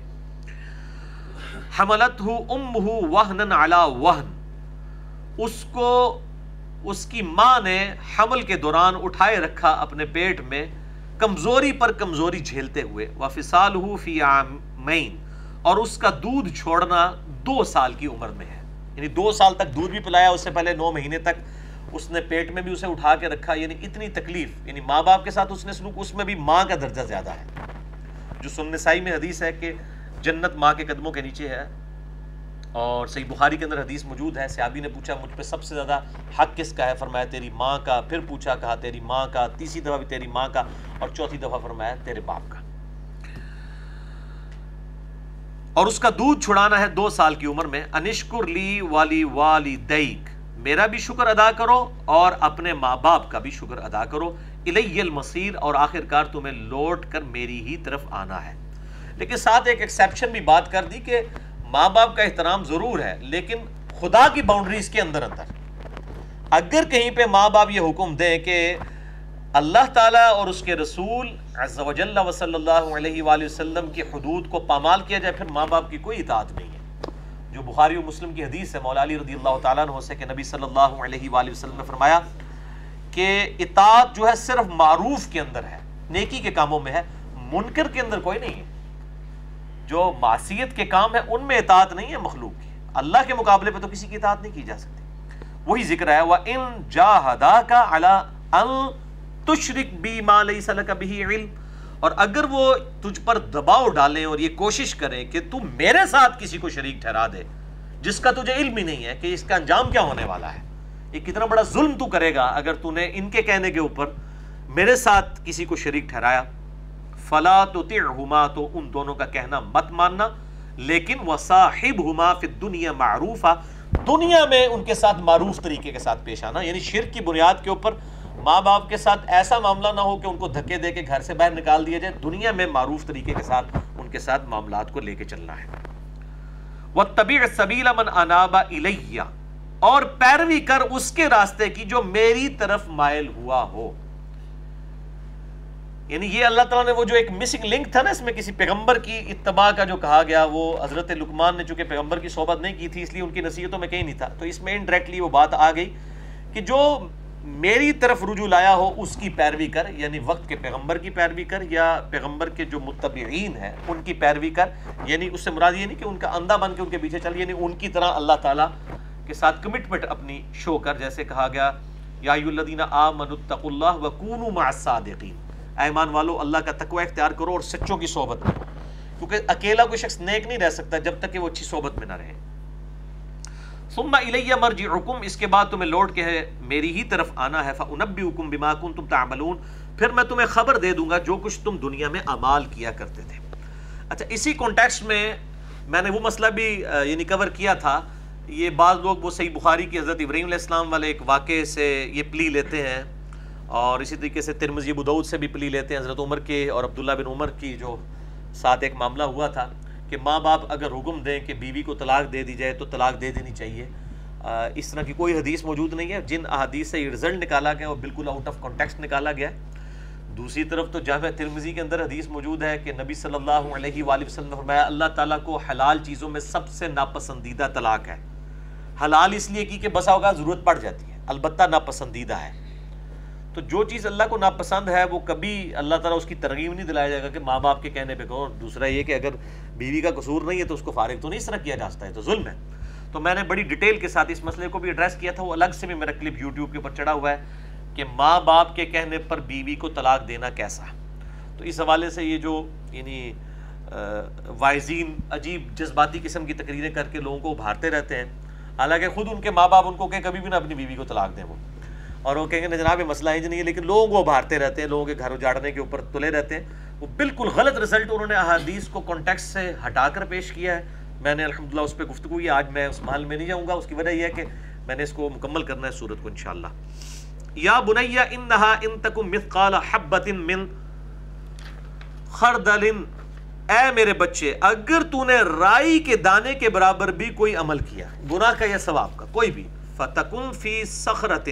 حَمَلَتْهُ أُمُّهُ وَهْنًا عَلَى وَهْنٍ، اس کو اس کی ماں نے حمل کے دوران اٹھائے رکھا اپنے پیٹ میں کمزوری پر کمزوری جھیلتے ہوئے. وَفِصَالُهُ فِي عَامَيْنِ، اور اس کا دودھ چھوڑنا 2 سال کی عمر میں ہے. یعنی 2 سال تک دودھ بھی پلایا، اس سے پہلے 9 مہینے تک اس نے پیٹ میں بھی اسے اٹھا کے رکھا. یعنی اتنی تکلیف، یعنی ماں باپ کے ساتھ اس نے سلوک، اس میں بھی ماں کا درجہ زیادہ ہے. جو سنن نسائی میں حدیث ہے کہ جنت ماں کے قدموں کے نیچے ہے، اور صحیح بخاری کے اندر حدیث موجود ہے. صحابی نے پوچھا مجھ پہ سب سے زیادہ حق کس کا ہے؟ فرمایا تیری ماں کا. پھر پوچھا، کہا تیری ماں کا. تیسری دفعہ بھی تیری ماں کا، اور چوتھی دفعہ فرمایا تیرے باپ کا. اور اس کا دودھ چھڑانا ہے 2 سال کی عمر میں. انشکر لی والی والدیک، میرا بھی شکر ادا کرو اور اپنے ماں باپ کا بھی شکر ادا کرو. الی المصیر، اور آخر کار تمہیں لوٹ کر میری ہی طرف آنا ہے. لیکن ساتھ ایک ایکسیپشن بھی بات کر دی کہ ماں باپ کا احترام ضرور ہے، لیکن خدا کی باؤنڈریز کے اندر اگر کہیں پہ ماں باپ یہ حکم دیں کہ اللہ تعالیٰ اور اس کے رسول عز و جل و صلی اللہ علیہ وآلہ وسلم کی حدود کو پامال کیا جائے، پھر ماں باپ کی کوئی اطاعت نہیں ہے. جو بخاری و مسلم کی حدیث ہے مولا علی رضی اللہ تعالیٰ عنہ سے کہ نبی صلی اللہ علیہ وآلہ وسلم نے فرمایا کہ اطاعت جو ہے صرف معروف کے اندر ہے، نیکی کے کاموں میں ہے، منکر کے اندر کوئی نہیں ہے. جو معصیت کے کام ہے ان میں اطاعت نہیں ہے مخلوق کی. اللہ کے مقابلے پہ تو کسی کی اطاعت نہیں کی جا سکتی. وہی ذکر ہے وَإِن جَاهَدَاكَ عَلَىٰ أَن تُشْرِكْ بِي مَا لَيْسَ لَكَ بِهِ عِلْمٍ، اور اگر وہ تجھ پر دباؤ ڈالیں اور یہ کوشش کریں کہ تو میرے ساتھ کسی کو شریک ٹھہرا دے جس کا تجھے علم ہی نہیں ہے کہ اس کا انجام کیا ہونے والا ہے، یہ کتنا بڑا ظلم تو کرے گا اگر تو نے ان کے کہنے کے اوپر میرے ساتھ کسی کو شریک ٹھہرایا. فلا تطعهما، تو ان دونوں کا کہنا مت ماننا، لیکن وصاحبهما فی الدنیا معروفا، دنیا میں ان کے ساتھ معروف طریقے کے ساتھ پیش آنا. یعنی شرک کی بنیاد کے اوپر ماں باپ کے ساتھ ایسا معاملہ نہ ہو کہ ان کو دھکے دے کے گھر سے باہر نکال دیا جائے. دنیا میں معروف طریقے کے ساتھ ان کے ساتھ معاملات کو لے کے چلنا ہے. واتبع سبیل من اناب الی، اور پیروی کر اس کے راستے کی جو میری طرف مائل ہوا ہو. یعنی یہ اللہ تعالیٰ نے وہ جو ایک مسنگ لنک تھا نا اس میں کسی پیغمبر کی اتباع کا جو کہا گیا، وہ حضرت لقمان نے چونکہ پیغمبر کی صحبت نہیں کی تھی اس لیے ان کی نصیحتوں میں کہیں نہیں تھا، تو اس میں انڈائریکٹلی وہ بات آ گئی کہ جو میری طرف رجوع لایا ہو اس کی پیروی کر، یعنی وقت کے پیغمبر کی پیروی کر یا پیغمبر کے جو متبعین ہیں ان کی پیروی کر، یعنی اس سے مراد یہ نہیں کہ ان کا اندھا بن کے ان کے پیچھے چل، یعنی ان کی طرح اللہ تعالیٰ کے ساتھ کمٹمنٹ اپنی شو کر، جیسے کہا گیا یا ایھا الذین آمنوا اتقوا اللہ وکونوا مع الصادقین، اے ایمان والو اللہ کا تقوی اختیار کرو اور سچوں کی صحبت کرو، کیونکہ اکیلا کوئی شخص نیک نہیں رہ سکتا جب تک کہ وہ اچھی صحبت میں نہ رہے۔ ثم الی مرجعکم، اس کے بعد تمہیں لوٹ کے ہے میری ہی طرف آنا ہے، فانبئکم بما کنتم تعملون، پھر میں تمہیں خبر دے دوں گا جو کچھ تم دنیا میں اعمال کیا کرتے تھے۔ اچھا، اسی کانٹیکسٹ میں نے وہ مسئلہ بھی یعنی کور کیا تھا، یہ بعض لوگ وہ صحیح بخاری کی حضرت ابراہیم علیہ السلام والے ایک واقعے سے یہ پلی لیتے ہیں، اور اسی طریقے سے ترمذی ابو داؤد سے بھی پلی لیتے ہیں حضرت عمر کے اور عبداللہ بن عمر کی جو ساتھ ایک معاملہ ہوا تھا کہ ماں باپ اگر حکم دیں کہ بیوی کو طلاق دے دی جائے تو طلاق دے دینی چاہیے۔ اس طرح کی کوئی حدیث موجود نہیں ہے، جن احادیث سے یہ رزلٹ نکالا گیا وہ بالکل آؤٹ آف کانٹیکسٹ نکالا گیا ہے۔ دوسری طرف تو جامع ترمذی کے اندر حدیث موجود ہے کہ نبی صلی اللہ علیہ وآلہ وسلم نے فرمایا اللہ تعالیٰ کو حلال چیزوں میں سب سے ناپسندیدہ طلاق ہے۔ حلال اس لیے کی کہ بسا اوقات ضرورت پڑ جاتی ہے، البتہ ناپسندیدہ ہے۔ تو جو چیز اللہ کو ناپسند ہے وہ کبھی اللہ تعالیٰ اس کی ترغیب نہیں دلایا جائے گا کہ ماں باپ کے کہنے پہ کرو۔ اور دوسرا یہ کہ اگر بیوی کا قصور نہیں ہے تو اس کو فارغ تو نہیں اس طرح کیا جا سکتا ہے، تو ظلم ہے۔ تو میں نے بڑی ڈیٹیل کے ساتھ اس مسئلے کو بھی ایڈریس کیا تھا، وہ الگ سے بھی میرا کلپ یوٹیوب کے اوپر چڑھا ہوا ہے کہ ماں باپ کے کہنے پر بیوی کو طلاق دینا کیسا۔ تو اس حوالے سے یہ جو یعنی وائزین عجیب جذباتی قسم کی تقریریں کر کے لوگوں کو ابھارتے رہتے ہیں، حالانکہ خود ان کے ماں باپ ان کو کہ کبھی بھی نہ اپنی بیوی کو طلاق دیں، وہ اور وہ کہیں گے جناب یہ مسئلہ ہی نہیں ہے، لیکن لوگوں کو ابھارتے رہتے ہیں، لوگوں کے گھر اجاڑنے کے اوپر تلے رہتے ہیں۔ وہ بالکل غلط رزلٹ انہوں نے احادیث کو کانٹیکسٹ سے ہٹا کر پیش کیا ہے۔ میں نے الحمدللہ اس پہ گفتگو کی، آج میں اس محل میں نہیں جاؤں گا، اس کی وجہ یہ ہے کہ میں نے اس کو مکمل کرنا ہے سورت کو انشاءاللہ۔ یا بنی انہا ان تکم مثقال حبۃ من خردل، اے میرے بچے اگر تو نے رائی کے دانے کے برابر بھی کوئی عمل کیا، گناہ کا یا ثواب کا کوئی بھی، فتکن فی صخرۃ،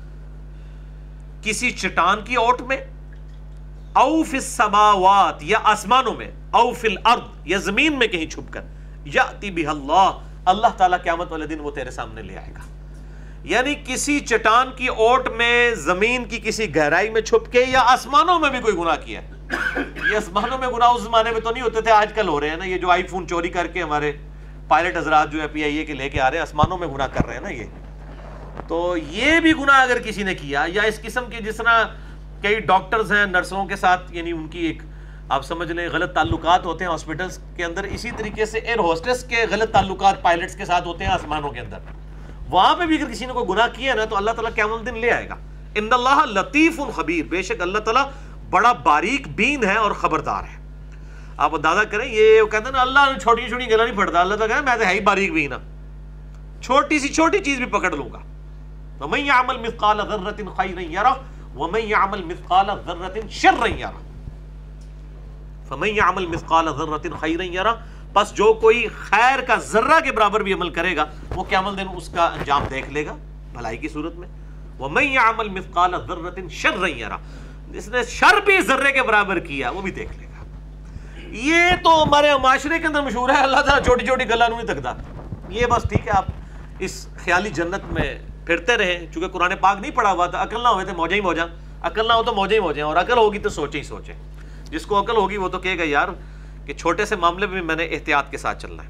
کسی چٹان کی اوٹ میں، او فی السماوات، یا آسمانوں میں، او فی الارض، یا زمین میں کہیں چھپ کر، یاتی بہ اللہ، اللہ تعالیٰ قیامت والے دن وہ تیرے سامنے لے آئے گا۔ یعنی کسی چٹان کی اوٹ میں، زمین کی کسی گہرائی میں چھپ کے، یا آسمانوں میں بھی کوئی گناہ کیا۔ یہ آسمانوں میں گناہ اس زمانے میں تو نہیں ہوتے تھے، آج کل ہو رہے ہیں نا، یہ جو آئی فون چوری کر کے ہمارے پائلٹ حضرات جو ہے PIA کے لے کے آ رہے ہیں، آسمانوں میں گناہ کر رہے ہیں نا یہ۔ تو یہ بھی گناہ اگر کسی نے کیا، یا اس قسم کے جس طرح کئی ڈاکٹرز ہیں نرسوں کے ساتھ، یعنی ان کی ایک آپ سمجھ لیں غلط تعلقات ہوتے ہیں ہاسپٹلس کے اندر، اسی طریقے سے ایئر ہوسٹس کے غلط تعلقات پائلٹس کے ساتھ ہوتے ہیں آسمانوں کے اندر، وہاں پہ بھی اگر کسی نے کوئی گناہ کیا نا تو اللہ تعالیٰ قیامت دن لے آئے گا۔ ان اللہ لطیف خبیر، بے شک اللہ تعالیٰ بڑا باریک بین ہے اور خبردار ہے۔ آپ اندازہ کریں، یہ کہتے ہیں نا اللہ نے چھوٹی چھوٹی گلا نہیں پڑتا، اللہ تعالیٰ کہتا ہے میں تو ہے ہی باریک بین ہوں، چھوٹی سی چھوٹی چیز بھی پکڑ لوں گا۔ وَمَن يَعْمَلْ مِثْقَالَ ذَرَّةٍ خَيْرًا يَرَهُ وَمَن يَعْمَلْ مِثْقَالَ ذَرَّةٍ شَرًّا يَرَهُ فَمَن يَعْمَلْ مِثْقَالَ ذَرَّةٍ خَيْرًا يَرَهُ، پس جو کوئی خیر کا ذرہ کے برابر بھی عمل کرے گا وہ قیامت دن اس کا انجام دیکھ لے گا بھلائی کی صورت میں۔ وَمَن يَعْمَلْ مِثْقَالَ ذَرَّةٍ شَرًّا يَرَهُ، جس نے شر بھی ذرے کے برابر کیا وہ بھی دیکھ لے گا۔ یہ تو ہمارے معاشرے کے اندر مشہور ہے، اللہ تعالیٰ چھوٹی چھوٹی گلا نہیں تکتا۔ یہ بس ٹھیک ہے، آپ اس خیالی جنت میں پھرتے رہیں، چونکہ قرآن پاک نہیں پڑھا ہوا تھا، عقل نہ ہوئے تھے موجیں ہی موجاں، عقل نہ ہو تو موجیں ہی موجیں، اور عقل ہوگی تو سوچیں ہی سوچیں۔ جس کو عقل ہوگی وہ تو کہے گا یار کہ چھوٹے سے معاملے میں میں نے احتیاط کے ساتھ چلنا ہے۔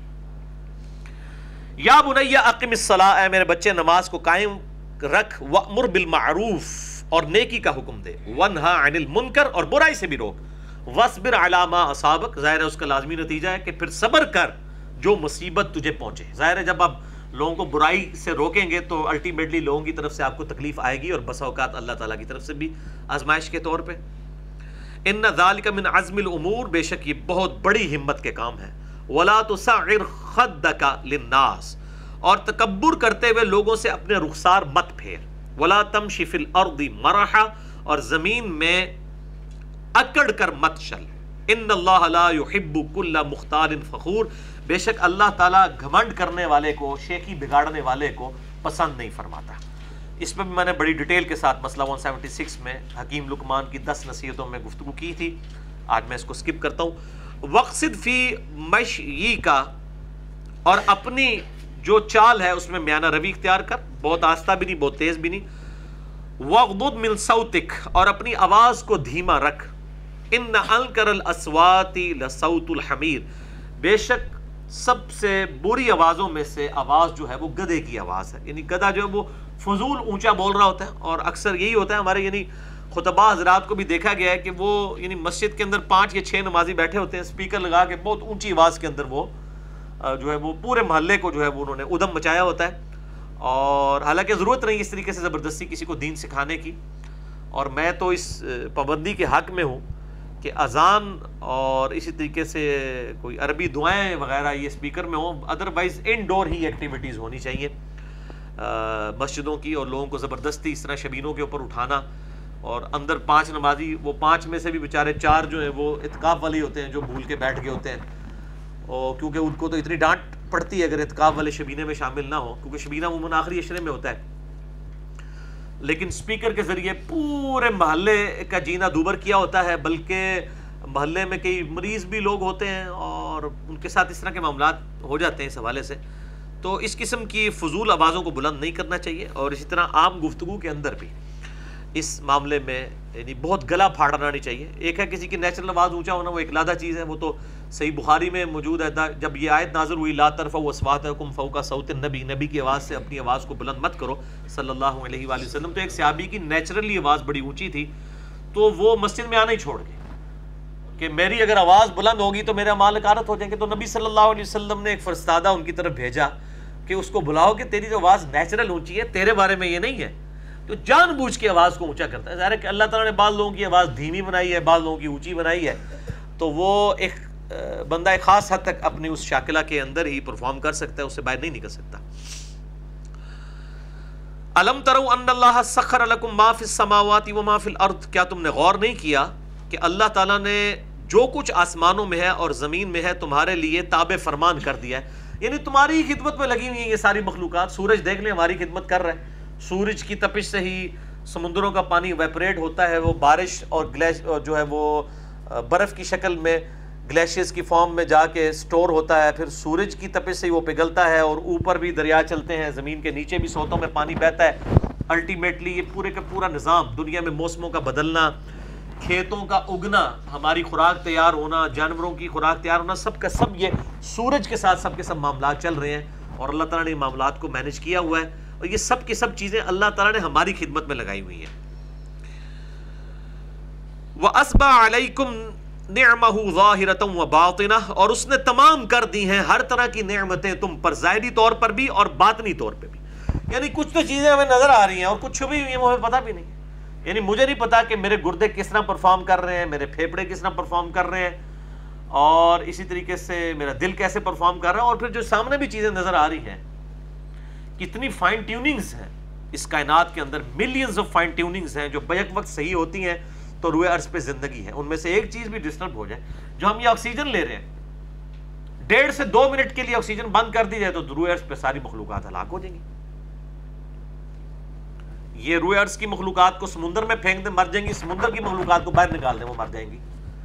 یا بنی اقم الصلاۃ، اے میرے بچے نماز کو قائم رکھ، وامر بالمعروف، اور نیکی کا حکم دے، ونہا عن المنکر، اور برائی سے بھی روک، واصبر علی ما اصابک، ظاہر ہے اس کا لازمی نتیجہ ہے کہ پھر صبر کر جو مصیبت تجھے پہنچے۔ ظاہر ہے جب آپ لوگوں کو برائی سے روکیں گے تو الٹیمیٹلی لوگوں کی طرف سے آپ کو تکلیف آئے گی، اور بسا اوقات اللہ تعالیٰ کی طرف سے بھی آزمائش کے طور پہ۔ ان ذالک من عزم الامور، بے شک یہ بہت بڑی ہمت کے کام ہے۔ ولا تصعر خدک للناس، اور تکبر کرتے ہوئے لوگوں سے اپنے رخسار مت پھیر۔ ولا تمشی فی الارض مرحا، اور زمین میں اکڑ کر مت چل۔ ان اللہ لا يحب كل مختال فخور، بے شک اللہ تعالیٰ گھمنڈ کرنے والے کو، شیخی بگاڑنے والے کو پسند نہیں فرماتا۔ اس میں بھی میں نے بڑی ڈیٹیل کے ساتھ مسئلہ 176 میں حکیم لقمان کی 10 نصیحتوں میں گفتگو کی تھی، آج میں اس کو سکپ کرتا ہوں۔ وقصد فی مشی کا، اور اپنی جو چال ہے اس میں میانہ روی اختیار کر، بہت آہستہ بھی نہیں بہت تیز بھی نہیں۔ وغضض من صوتک، اور اپنی آواز کو دھیما رکھ۔ ان انکر الاصوات لصوت الحمیر، بے شک سب سے بری آوازوں میں سے آواز جو ہے وہ گدھے کی آواز ہے، یعنی گدھا جو ہے وہ فضول اونچا بول رہا ہوتا ہے، اور اکثر یہی ہوتا ہے ہمارے یعنی خطباء حضرات کو بھی دیکھا گیا ہے کہ وہ یعنی مسجد کے اندر 5 یا 6 نمازی بیٹھے ہوتے ہیں، اسپیکر لگا کے بہت اونچی آواز کے اندر وہ جو ہے وہ پورے محلے کو جو ہے وہ انہوں نے ادم مچایا ہوتا ہے، اور حالانکہ ضرورت نہیں اس طریقے سے زبردستی کسی کو دین سکھانے کی۔ اور میں تو اس پابندی کے حق میں ہوں کہ اذان اور اسی طریقے سے کوئی عربی دعائیں وغیرہ یہ اسپیکر میں ہوں، ادروائز انڈور ہی ایکٹیویٹیز ہونی چاہیے مسجدوں کی، اور لوگوں کو زبردستی اس طرح شبینوں کے اوپر اٹھانا، اور اندر 5 نمازی، وہ 5 میں سے بھی بیچارے 4 جو ہیں وہ اعتکاف والے ہوتے ہیں جو بھول کے بیٹھ گئے ہوتے ہیں، اور کیونکہ ان کو تو اتنی ڈانٹ پڑتی ہے اگر اعتکاف والے شبینے میں شامل نہ ہوں، کیونکہ شبینہ عموماً آخری عشرے میں ہوتا ہے، لیکن اسپیکر کے ذریعے پورے محلے کا جینا دوبر کیا ہوتا ہے، بلکہ محلے میں کئی مریض بھی لوگ ہوتے ہیں اور ان کے ساتھ اس طرح کے معاملات ہو جاتے ہیں اس حوالے سے، تو اس قسم کی فضول آوازوں کو بلند نہیں کرنا چاہیے، اور اسی طرح عام گفتگو کے اندر بھی اس معاملے میں یعنی بہت گلا پھاڑنا نہیں چاہیے۔ ایک ہے کسی کی نیچرل آواز اونچا ہونا، وہ ایک علیحدہ چیز ہے، وہ تو صحیح بخاری میں موجود ہے، جب یہ آیت نازل ہوئی لا ترفعوا اصواتکم فوق صوت النبی، نبی کی آواز سے اپنی آواز کو بلند مت کرو صلی اللہ علیہ وآلہ وسلم، تو ایک صحابی کی نیچرلی آواز بڑی اونچی تھی، تو وہ مسجد میں آنا ہی چھوڑ گئے کہ میری اگر آواز بلند ہوگی تو میرے اعمال غارت ہو جائیں گے، تو نبی صلی اللہ علیہ وسلم نے ایک فرستادہ ان کی طرف بھیجا کہ اس کو بلاؤ کہ تیری جو آواز نیچرل اونچی ہے تیرے بارے میں یہ نہیں ہے، تو جان بوجھ کے آواز کو اونچا کرتا ہے۔ ظاہر ہے کہ اللہ تعالیٰ نے بعض لوگوں کی آواز دھیمی بنائی ہے، بعض لوگوں کی اونچی بنائی ہے، تو وہ ایک بندہ ایک خاص حد تک اپنی اس شاکلہ کے اندر ہی پرفارم کر سکتا ہے، اس سے باہر نہیں نکل سکتا۔ الم تروا ان اللہ سخر لکم ما فی السماوات وما فی الارض، کیا تم نے غور نہیں کیا کہ اللہ تعالیٰ نے جو کچھ آسمانوں میں ہے اور زمین میں ہے تمہارے لیے تابع فرمان کر دیا ہے، یعنی تمہاری خدمت میں لگی ہوئی ہیں یہ ساری مخلوقات۔ سورج دیکھ لیں ہماری خدمت کر رہا ہے، سورج کی تپش سے ہی سمندروں کا پانی ویپریٹ ہوتا ہے، وہ بارش اور جو ہے وہ برف کی شکل میں گلیشیئرز کی فارم میں جا کے سٹور ہوتا ہے، پھر سورج کی تپش سے ہی وہ پگھلتا ہے، اور اوپر بھی دریا چلتے ہیں، زمین کے نیچے بھی سوتوں میں پانی بہتا ہے۔ الٹیمیٹلی یہ پورے کا پورا نظام، دنیا میں موسموں کا بدلنا، کھیتوں کا اگنا، ہماری خوراک تیار ہونا، جانوروں کی خوراک تیار ہونا، سب کا سب یہ سورج کے ساتھ سب کے سب معاملات چل رہے ہیں، اور اللہ تعالیٰ نے ان معاملات کو مینج کیا ہوا ہے، اور یہ سب کی سب چیزیں اللہ تعالیٰ نے ہماری خدمت میں لگائی ہوئی ہیں۔ وَأَسْبَغَ عَلَيْكُمْ نِعْمَهُ ظَاهِرَةً وَبَاطِنَةً، اور اس نے تمام کر دی ہیں ہر طرح کی نعمتیں تم پر، ظاہری طور پر بھی اور باطنی طور پہ بھی، یعنی کچھ تو چیزیں ہمیں نظر آ رہی ہیں اور کچھ چھپی ہوئی ہیں وہ ہمیں پتہ بھی نہیں، یعنی مجھے نہیں پتا کہ میرے گردے کس طرح پرفارم کر رہے ہیں، میرے پھیپڑے کس طرح پرفارم کر رہے ہیں، اور اسی طریقے سے میرا دل کیسے پرفارم کر رہا ہے، اور پھر جو سامنے بھی چیزیں نظر آ رہی ہیں، کتنی فائن ٹیوننگز ہیں اس کائنات کے اندر، ملینز آف فائن ٹیوننگز ہیں جو بیک وقت صحیح ہوتی ہیں تو روئے عرض پہ زندگی ہے۔ ان میں سے ایک چیز بھی ڈسٹرب ہو جائے، جو ہم یہ آکسیجن لے رہے ہیں 1.5 سے 2 منٹ کے لیے آکسیجن بند کر دی جائے تو روئے عرض پہ ساری مخلوقات ہلاک ہو جائیں گی۔ یہ روئے عرض کی مخلوقات کو سمندر میں پھینک دیں مر جائیں گی، سمندر کی مخلوقات کو باہر نکال دیں وہ مر جائیں گی۔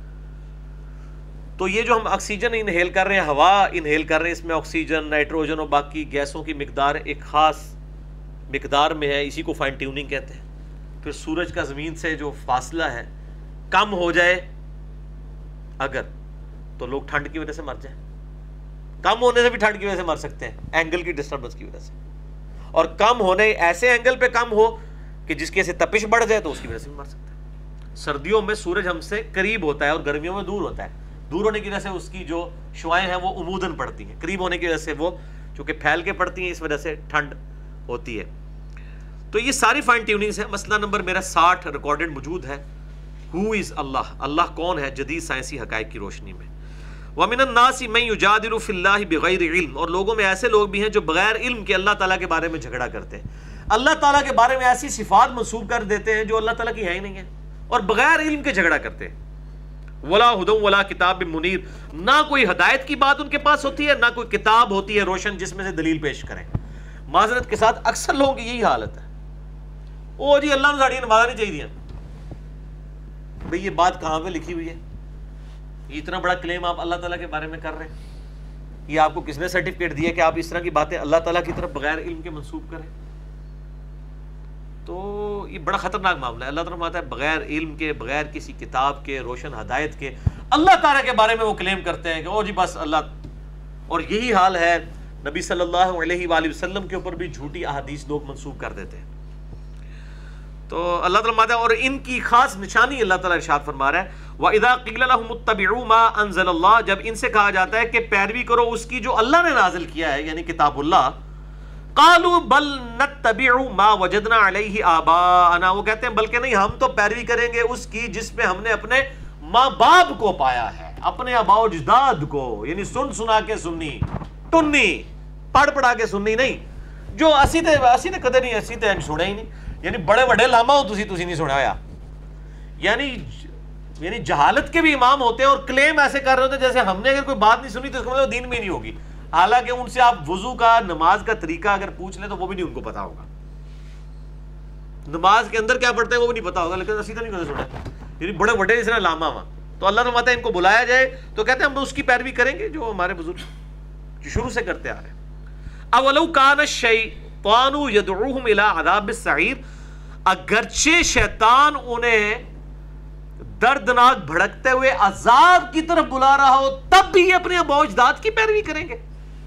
تو یہ جو ہم آکسیجن انہیل کر رہے ہیں، ہوا انہیل کر رہے ہیں، اس میں آکسیجن، نائٹروجن اور باقی گیسوں کی مقدار ایک خاص مقدار میں ہے، اسی کو فائن ٹیوننگ کہتے ہیں۔ پھر سورج کا زمین سے جو فاصلہ ہے کم ہو جائے اگر، تو لوگ ٹھنڈ کی وجہ سے مر جائیں، کم ہونے سے بھی ٹھنڈ کی وجہ سے مر سکتے ہیں، اینگل کی ڈسٹربنس کی وجہ سے، اور کم ہونے ایسے اینگل پہ کم ہو کہ جس کی سے تپش بڑھ جائے تو اس کی وجہ سے بھی مر سکتا ہے۔ سردیوں میں سورج ہم سے قریب ہوتا ہے اور گرمیوں میں دور ہوتا ہے، دور ہونے کی وجہ سے اس کی جو شعاعیں ہیں وہ عموداً پڑتی ہیں، قریب ہونے کی وجہ سے وہ چونکہ پھیل کے پڑتی ہیں، اس وجہ سے ٹھنڈ ہوتی ہے۔ تو یہ ساری فائن ٹیوننگز ہیں۔ مسئلہ نمبر میرا 60 ریکارڈڈ موجود ہے، ہو از اللہ، اللہ کون ہے جدید سائنسی حقائق کی روشنی میں۔ وَمِنَ النَّاسِ مَن يُجَادِلُ فِي اللَّهِ بِغَيْرِ علم، اور لوگوں میں ایسے لوگ بھی ہیں جو بغیر علم کے اللہ تعالیٰ کے بارے میں جھگڑا کرتے ہیں، اللہ تعالیٰ کے بارے میں ایسی صفات منسوب کر دیتے ہیں جو اللہ تعالیٰ کی ہے ہی نہیں ہے، اور بغیر علم کے جھگڑا کرتے ہیں۔ وَلَا هُدًى وَلَا كِتَابٍ مُنِيرٍ، نہ کوئی ہدایت کی بات ان کے پاس ہوتی ہے، نہ کوئی کتاب ہوتی ہے روشن جس میں سے دلیل پیش کریں۔ معذرت کے ساتھ اکثر لوگوں کی یہی حالت ہے، او جی اللہ نے ساڑی نماز نہیں چاہیے. بھئی یہ بات کہاں پہ لکھی ہوئی ہے؟ یہ اتنا بڑا کلیم آپ اللہ تعالیٰ کے بارے میں کر رہے ہیں. یہ آپ کو کس نے سرٹیفکیٹ دیا کہ آپ اس طرح کی باتیں اللہ تعالیٰ کی طرف بغیر علم کے منسوب کریں؟ تو یہ بڑا خطرناک معاملہ ہے. اللہ تعالیٰ فرماتا ہے بغیر علم کے، بغیر کسی کتاب کے، روشن ہدایت کے اللہ تعالیٰ کے بارے میں وہ کلیم کرتے ہیں کہ او جی بس اللہ. اور یہی حال ہے نبی صلی اللہ علیہ وآلہ وسلم کے اوپر بھی جھوٹی احادیث لوگ منسوب کر دیتے ہیں. تو اللہ تعالیٰ فرماتا ہے، اور ان کی خاص نشانی اللہ تعالیٰ ارشاد فرما رہا ہے وَإِذَا قِيلَ لَهُمُ اتَّبِعُوا مَا أَنزَلَ اللَّهُ، جب ان سے کہا جاتا ہے کہ پیروی کرو اس کی جو اللہ نے نازل کیا ہے یعنی کتاب اللہ. قَالُوا بَلْ نَتَّبِعُ مَا وَجَدْنَا عَلَيْهِ آبَاءَنَا، وہ کہتے ہیں بلکہ نہیں، ہم تو پیروی کریں گے اس کی جس پہ ہم نے اپنے ماں باپ کو پایا ہے، اپنے آباء و اجداد کو، یعنی سن سنا کے سننی، ٹنی پڑھ پڑھا کے سننی نہیں. جو اسی تے کدے نہیں، اسی تے سنیا ہی نہیں. یعنی بڑے بڑے لاما ہو تسی نہیں سنیا ہوا. یعنی جہالت کے بھی امام ہوتے ہیں اور کلیم ایسے کر رہے ہوتے ہیں جیسے ہم نے اگر کوئی بات نہیں سنی تو اس کا مطلب دین میں نہیں ہوگی. حالانکہ ان سے آپ وضو کا، نماز کا طریقہ اگر پوچھ لیں تو وہ بھی نہیں ان کو پتا ہوگا. نماز کے اندر کیا پڑھتے ہیں وہ بھی نہیں پتا ہوگا، لیکن اسی تو نہیں کدے سنا. یعنی بڑے بڑے اس طرح لاما ہوا. تو اللہ نے فرماتا ہے ان کو بلایا جائے تو کہتے ہیں ہم اس کی پیروی کریں گے جو ہمارے بزرگ جو شروع سے کرتے آ رہے ہیں. اولو کان الشیطان یدعوہم الی عذاب السعیر، اگرچہ شیطان انہیں دردناک بھڑکتے ہوئے عذاب کی طرف بلا رہا ہو تب بھی یہ اپنے آباء و اجداد کی پیروی کریں گے.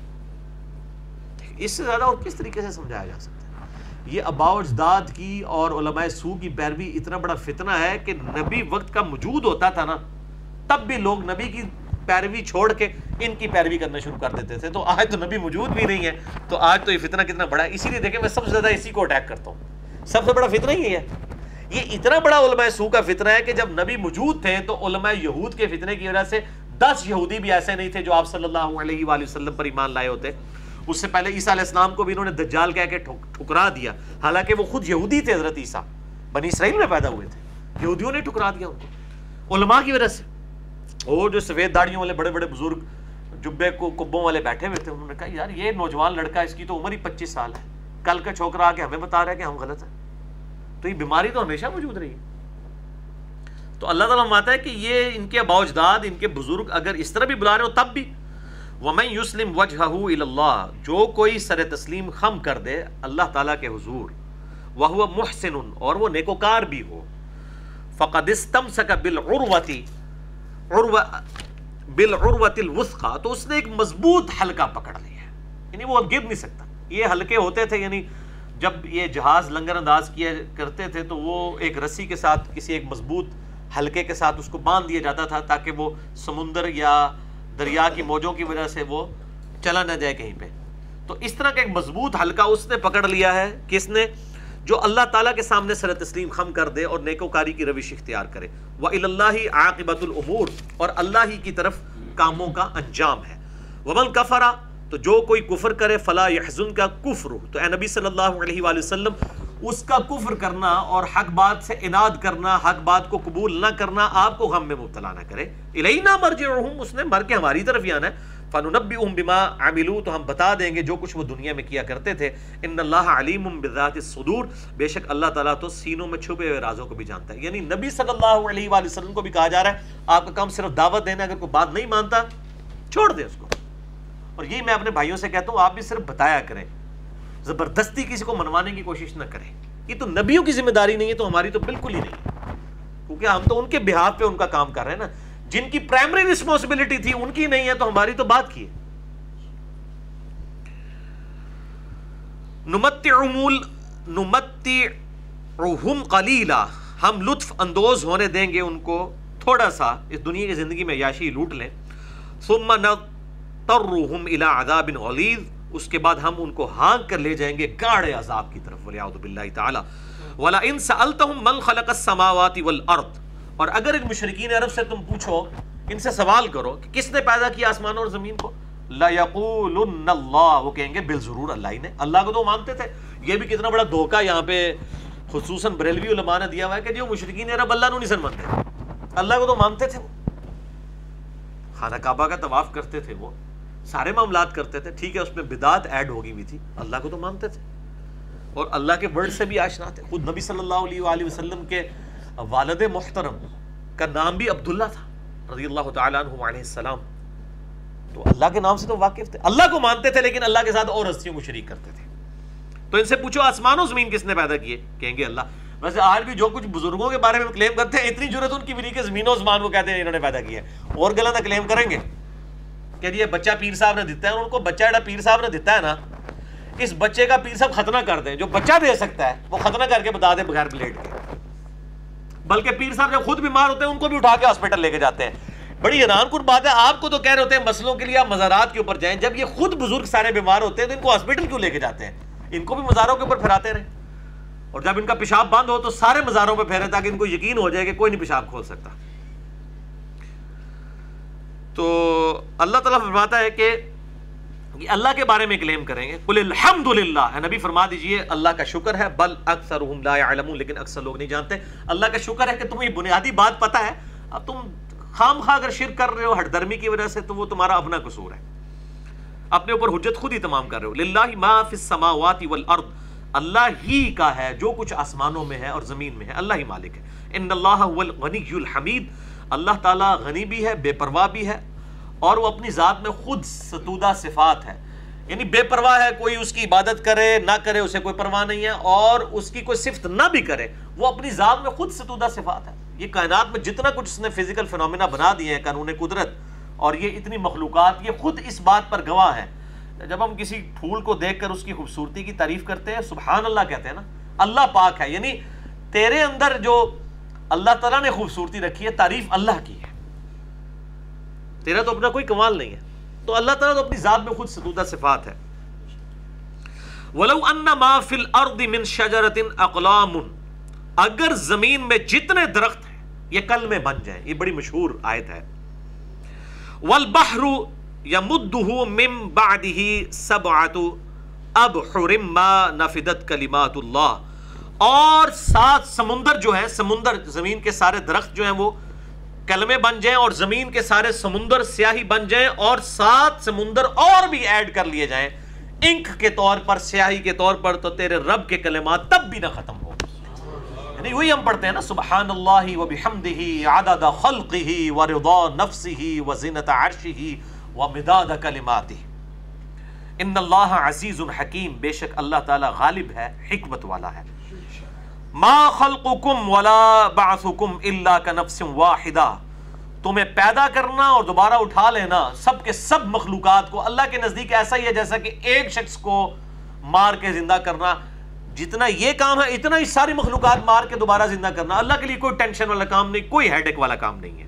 اس سے زیادہ اور کس طریقے سے سمجھایا جا سکتا ہے؟ یہ آباء و اجداد کی اور علماء سو کی پیروی اتنا بڑا فتنہ ہے کہ نبی وقت کا موجود ہوتا تھا نا، تب بھی لوگ نبی کی پیروی چھوڑ کے ان کی پیروی کرنا شروع کر دیتے تھے. تو آج تو نبی موجود بھی نہیں ہے تو آج تو یہ فتنہ کتنا بڑا ہے. اسی لیے دیکھیں میں سب سے زیادہ اسی کو اٹیک کرتا ہوں. سب سے بڑا فتنہ ہی ہے. یہ اتنا بڑا علماء سو کا فتنہ ہے کہ جب نبی موجود تھے تو علماء یہود کے فتنے کی وجہ سے 10 یہودی بھی ایسے نہیں تھے جو آپ صلی اللہ علیہ وآلہ وسلم پر ایمان لائے ہوتے. اس سے پہلے عیسیٰ علیہ السلام کو بھی انہوں نے دجال کہہ کے ٹھکرا دیا، حالانکہ وہ خود یہودی تھے. حضرت عیسیٰ بنی اسرائیل میں پیدا ہوئے تھے، یہودیوں نے ٹھکرا دیا ان کو علماء کی وجہ سے. وہ جو سفید داڑیوں والے بڑے بڑے بزرگ جبے کو کبوں والے بیٹھے ہوئے تھے، انہوں نے کہا یار یہ نوجوان لڑکا اس کی تو عمر ہی 25 سال ہے، کل کا چھوکرا آ کے ہمیں بتا رہا ہے کہ ہم غلط ہیں. تو یہ بیماری تو ہمیشہ موجود رہی. تو اللہ تعالیٰ فرماتا ہے کہ یہ ان کے آباء و اجداد، ان کے بزرگ اگر اس طرح بھی بلا رہے ہو تب بھی. وَمَن يُسْلِمْ وَجْهَهُ إِلَى اللَّهِ، جو کوئی سر تسلیم خم کر دے اللہ تعالیٰ کے حضور، وَهُوَ مُحْسِنٌ، اور وہ نیکوکار بھی ہو، فَقَدِ اسْتَمْسَكَ بِالْعُرْوَةِ الْوُثْقَى، تو اس نے ایک مضبوط حلقہ پکڑ لیا ہے. یعنی وہ اب گر نہیں سکتا. یہ حلقے ہوتے تھے، یعنی جب یہ جہاز لنگر انداز کیا کرتے تھے تو وہ ایک رسی کے ساتھ کسی ایک مضبوط حلقے کے ساتھ اس کو باندھ دیا جاتا تھا تاکہ وہ سمندر یا دریا کی موجوں کی وجہ سے وہ چلا نہ جائے کہیں پہ. تو اس طرح کا ایک مضبوط حلقہ اس نے پکڑ لیا ہے. کس نے؟ جو اللہ تعالیٰ کے سامنے سر تسلیم خم کر دے اور نیکوکاری کی روش اختیار کرے. وَإِلَى اللَّهِ عَاقِبَةُ الْأُمُورِ، اور اللہ ہی کی طرف کاموں کا انجام ہے. وَمَنْ كَفَرَ، تو جو کوئی کفر کرے، فَلَا يَحْزُنْكَ كُفْرُهُ، تو اے نبی صلی اللہ علیہ وآلہ وسلم اس کا کفر کرنا اور حق بات سے اناد کرنا، حق بات کو قبول نہ کرنا آپ کو غم میں مبتلا نہ کرے. الینا مرجعہم، اس نے مر کے ہماری طرف ہی آنا ہے. فننبئہم بما عملوا، تو ہم بتا دیں گے جو کچھ وہ دنیا میں کیا کرتے تھے. ان اللہ علیم بذات الصدور، بے شک اللہ تعالیٰ تو سینوں میں چھپے ہوئے رازوں کو بھی جانتا ہے. یعنی نبی صلی اللہ علیہ وآلہ وسلم کو بھی کہا جا رہا ہے آپ کا کام صرف دعوت دینا، اگر کوئی بات نہیں مانتا چھوڑ دیں اس کو. اور یہی میں اپنے بھائیوں سے کہتا ہوں آپ بھی صرف بتایا کریں، زبردستی کسی کو منوانے کی کوشش نہ کریں. یہ تو نبیوں کی ذمہ داری نہیں ہے، تو ہماری تو بالکل ہی نہیں ہے، کیونکہ ہم تو ان کے بہاف پہ ان کا کام کر رہے ہیں نا. جن کی پرائمری رسپانسبلٹی تھی ان کی نہیں ہے تو ہماری تو بات کی ہے. نمتعہم قلیلا، ہم لطف اندوز ہونے دیں گے ان کو تھوڑا سا اس دنیا کی زندگی میں، عیاشی لوٹ لیں. ثم نضطرہم الی عذاب غلیظ، اس کے بعد ہم ان کو ہانک کر لے جائیں گے گاڑے عذاب کی طرف. والعیاذ باللہ تعالی. وَلَئِن سَأَلْتَهُم مَّن خَلَقَ السَّمَاوَاتِ وَالْأَرْضِ، اور اگر ان مشرکین عرب سے تم پوچھو، ان سے سوال کرو کہ کس نے پیدا کیا آسمان اور زمین کو، لَيَقُولُنَّ اللَّهُ، وہ کہیں گے بالضرور اللہ ہی نے. اللہ کو تو مانتے تھے. یہ بھی کتنا بڑا دھوکہ یہاں پہ خصوصاً بریلوی علماء نے دیا ہوا ہے کہ جو مشرکین عرب اللہ نہیں سن مانتے، اللہ کو تو مانتے تھے. وہ خانہ کعبہ کا طواف کرتے تھے، وہ سارے معاملات کرتے تھے. ٹھیک ہے اس میں بدعت ایڈ ہوگی بھی تھی، اللہ کو تو مانتے تھے. اور اللہ کے ورڈ سے بھی آشنا تھے. خود نبی صلی اللہ علیہ وآلہ وسلم کے والد محترم کا نام بھی عبداللہ تھا رضی اللہ تعالیٰ عنہ علیہ السلام. تو اللہ کے نام سے تو واقف تھے, اللہ کو مانتے تھے لیکن اللہ کے ساتھ اور ہستیوں کو شریک کرتے تھے. تو ان سے پوچھو آسمان و زمین کس نے پیدا کیے, کہیں گے اللہ. ویسے آج بھی جو کچھ بزرگوں کے بارے میں کلیم کرتے ہیں اتنی جرت ان کی بھی نہیں کہ زمین و آسمان کو کہتے ہیں انہوں نے پیدا کیا ہے, اور غلط کلیم کریں گے کہ یہ بچہ پیر صاحب نے دیتا ہے. ان کو بچہ جڑا پیر صاحب نے دیتا ہے نا, اس بچے کا پیر صاحب ختنہ کر دیں. جو بچہ دے سکتا ہے وہ ختنہ کر کے بتا دے بغیر پلیٹ کے. بلکہ پیر صاحب جب خود بیمار ہوتے ہیں ان کو بھی اٹھا کے ہاسپٹل لے کے جاتے ہیں. بڑی حیران کن بات ہے, آپ کو تو کہہ رہے ہوتے ہیں مسئلوں کے لیے آپ مزارات کے اوپر جائیں, جب یہ خود بزرگ سارے بیمار ہوتے ہیں تو ان کو ہاسپٹل کیوں لے کے جاتے ہیں؟ ان کو بھی مزاروں کے اوپر پھراتے رہے, اور جب ان کا پیشاب بند ہو تو سارے مزاروں پہ پھیرے تاکہ ان کو یقین ہو جائے کہ کوئی نہیں پیشاب کھول سکتا. تو اللہ تعالیٰ فرماتا ہے کہ اللہ کے بارے میں کلیم کریں گے, قل الحمدللہ, نبی فرما دیجئے اللہ کا شکر ہے, بل اکثرهم لا يعلمون, لیکن اکثر لوگ نہیں جانتے. اللہ کا شکر ہے کہ تمہیں یہ بنیادی بات پتہ ہے. اب تم خام خواہ اگر شرک کر رہے ہو ہٹ درمی کی وجہ سے تو وہ تمہارا اپنا قصور ہے, اپنے اوپر حجت خود ہی تمام کر رہے ہو. للہ ما فی السماوات والارض, اللہ ہی کا ہے جو کچھ آسمانوں میں ہے اور زمین میں ہے, اللہ ہی مالک ہے. ان اللہ هو الغنی الحمید, اللہ تعالیٰ غنی بھی ہے, بے پرواہ بھی ہے, اور وہ اپنی ذات میں خود ستودہ صفات ہے. یعنی بے پرواہ ہے, کوئی اس کی عبادت کرے نہ کرے اسے کوئی پرواہ نہیں ہے, اور اس کی کوئی صفت نہ بھی کرے وہ اپنی ذات میں خود ستودہ صفات ہے. یہ کائنات میں جتنا کچھ اس نے فزیکل فینومینا بنا دیے ہیں, قانون قدرت, اور یہ اتنی مخلوقات, یہ خود اس بات پر گواہ ہے. جب ہم کسی پھول کو دیکھ کر اس کی خوبصورتی کی تعریف کرتے ہیں سبحان اللہ کہتے ہیں نا, اللہ پاک ہے, یعنی تیرے اندر جو اللہ تعالیٰ نے خوبصورتی رکھی ہے تعریف اللہ کی ہے, تیرا تو اپنا کوئی کمال نہیں ہے. تو اللہ تعالیٰ تو اپنی ذات میں خود ستودہ صفات ہے. وَلَوْ أَنَّ مَا فِي الْأَرْضِ مِنْ شَجَرَةٍ أَقْلَامٌ, اگر زمین میں جتنے درخت ہیں یہ کلمے بن جائیں, یہ بڑی مشہور آیت ہے. وَالْبَحْرُ يَمُدُّهُ مِنْ بَعْدِهِ سَبْعَةُ أَبْحُرٍ مَا نَفِدَتْ كَلِمَاتُ اللَّهِ, اور 7 سمندر جو ہے, سمندر زمین کے سارے درخت جو ہیں وہ کلمے بن جائیں, اور زمین کے سارے سمندر سیاہی بن جائیں, اور 7 سمندر اور بھی ایڈ کر لیے جائیں انک کے طور پر, سیاہی کے طور پر, تو تیرے رب کے کلمات تب بھی نہ ختم ہو. یعنی وہی ہم پڑھتے ہیں نا, سبحان اللہ وبحمدہ عدد خلقہ ورضا نفسہ وزنۃ عرشہ ومداد کلماتہ. ان اللہ عزیز حکیم, بے شک اللہ تعالی غالب ہے, حکمت والا ہے. ما خلقکم ولا بعثکم الا کنفس واحدہ, تمہیں پیدا کرنا اور دوبارہ اٹھا لینا سب کے سب مخلوقات کو اللہ کے نزدیک ایسا ہی ہے جیسا کہ ایک شخص کو مار کے زندہ کرنا. جتنا یہ کام ہے اتنا ہی ساری مخلوقات مار کے دوبارہ زندہ کرنا. اللہ کے لیے کوئی ٹینشن والا کام نہیں, کوئی ہیڈ ایک والا کام نہیں ہے.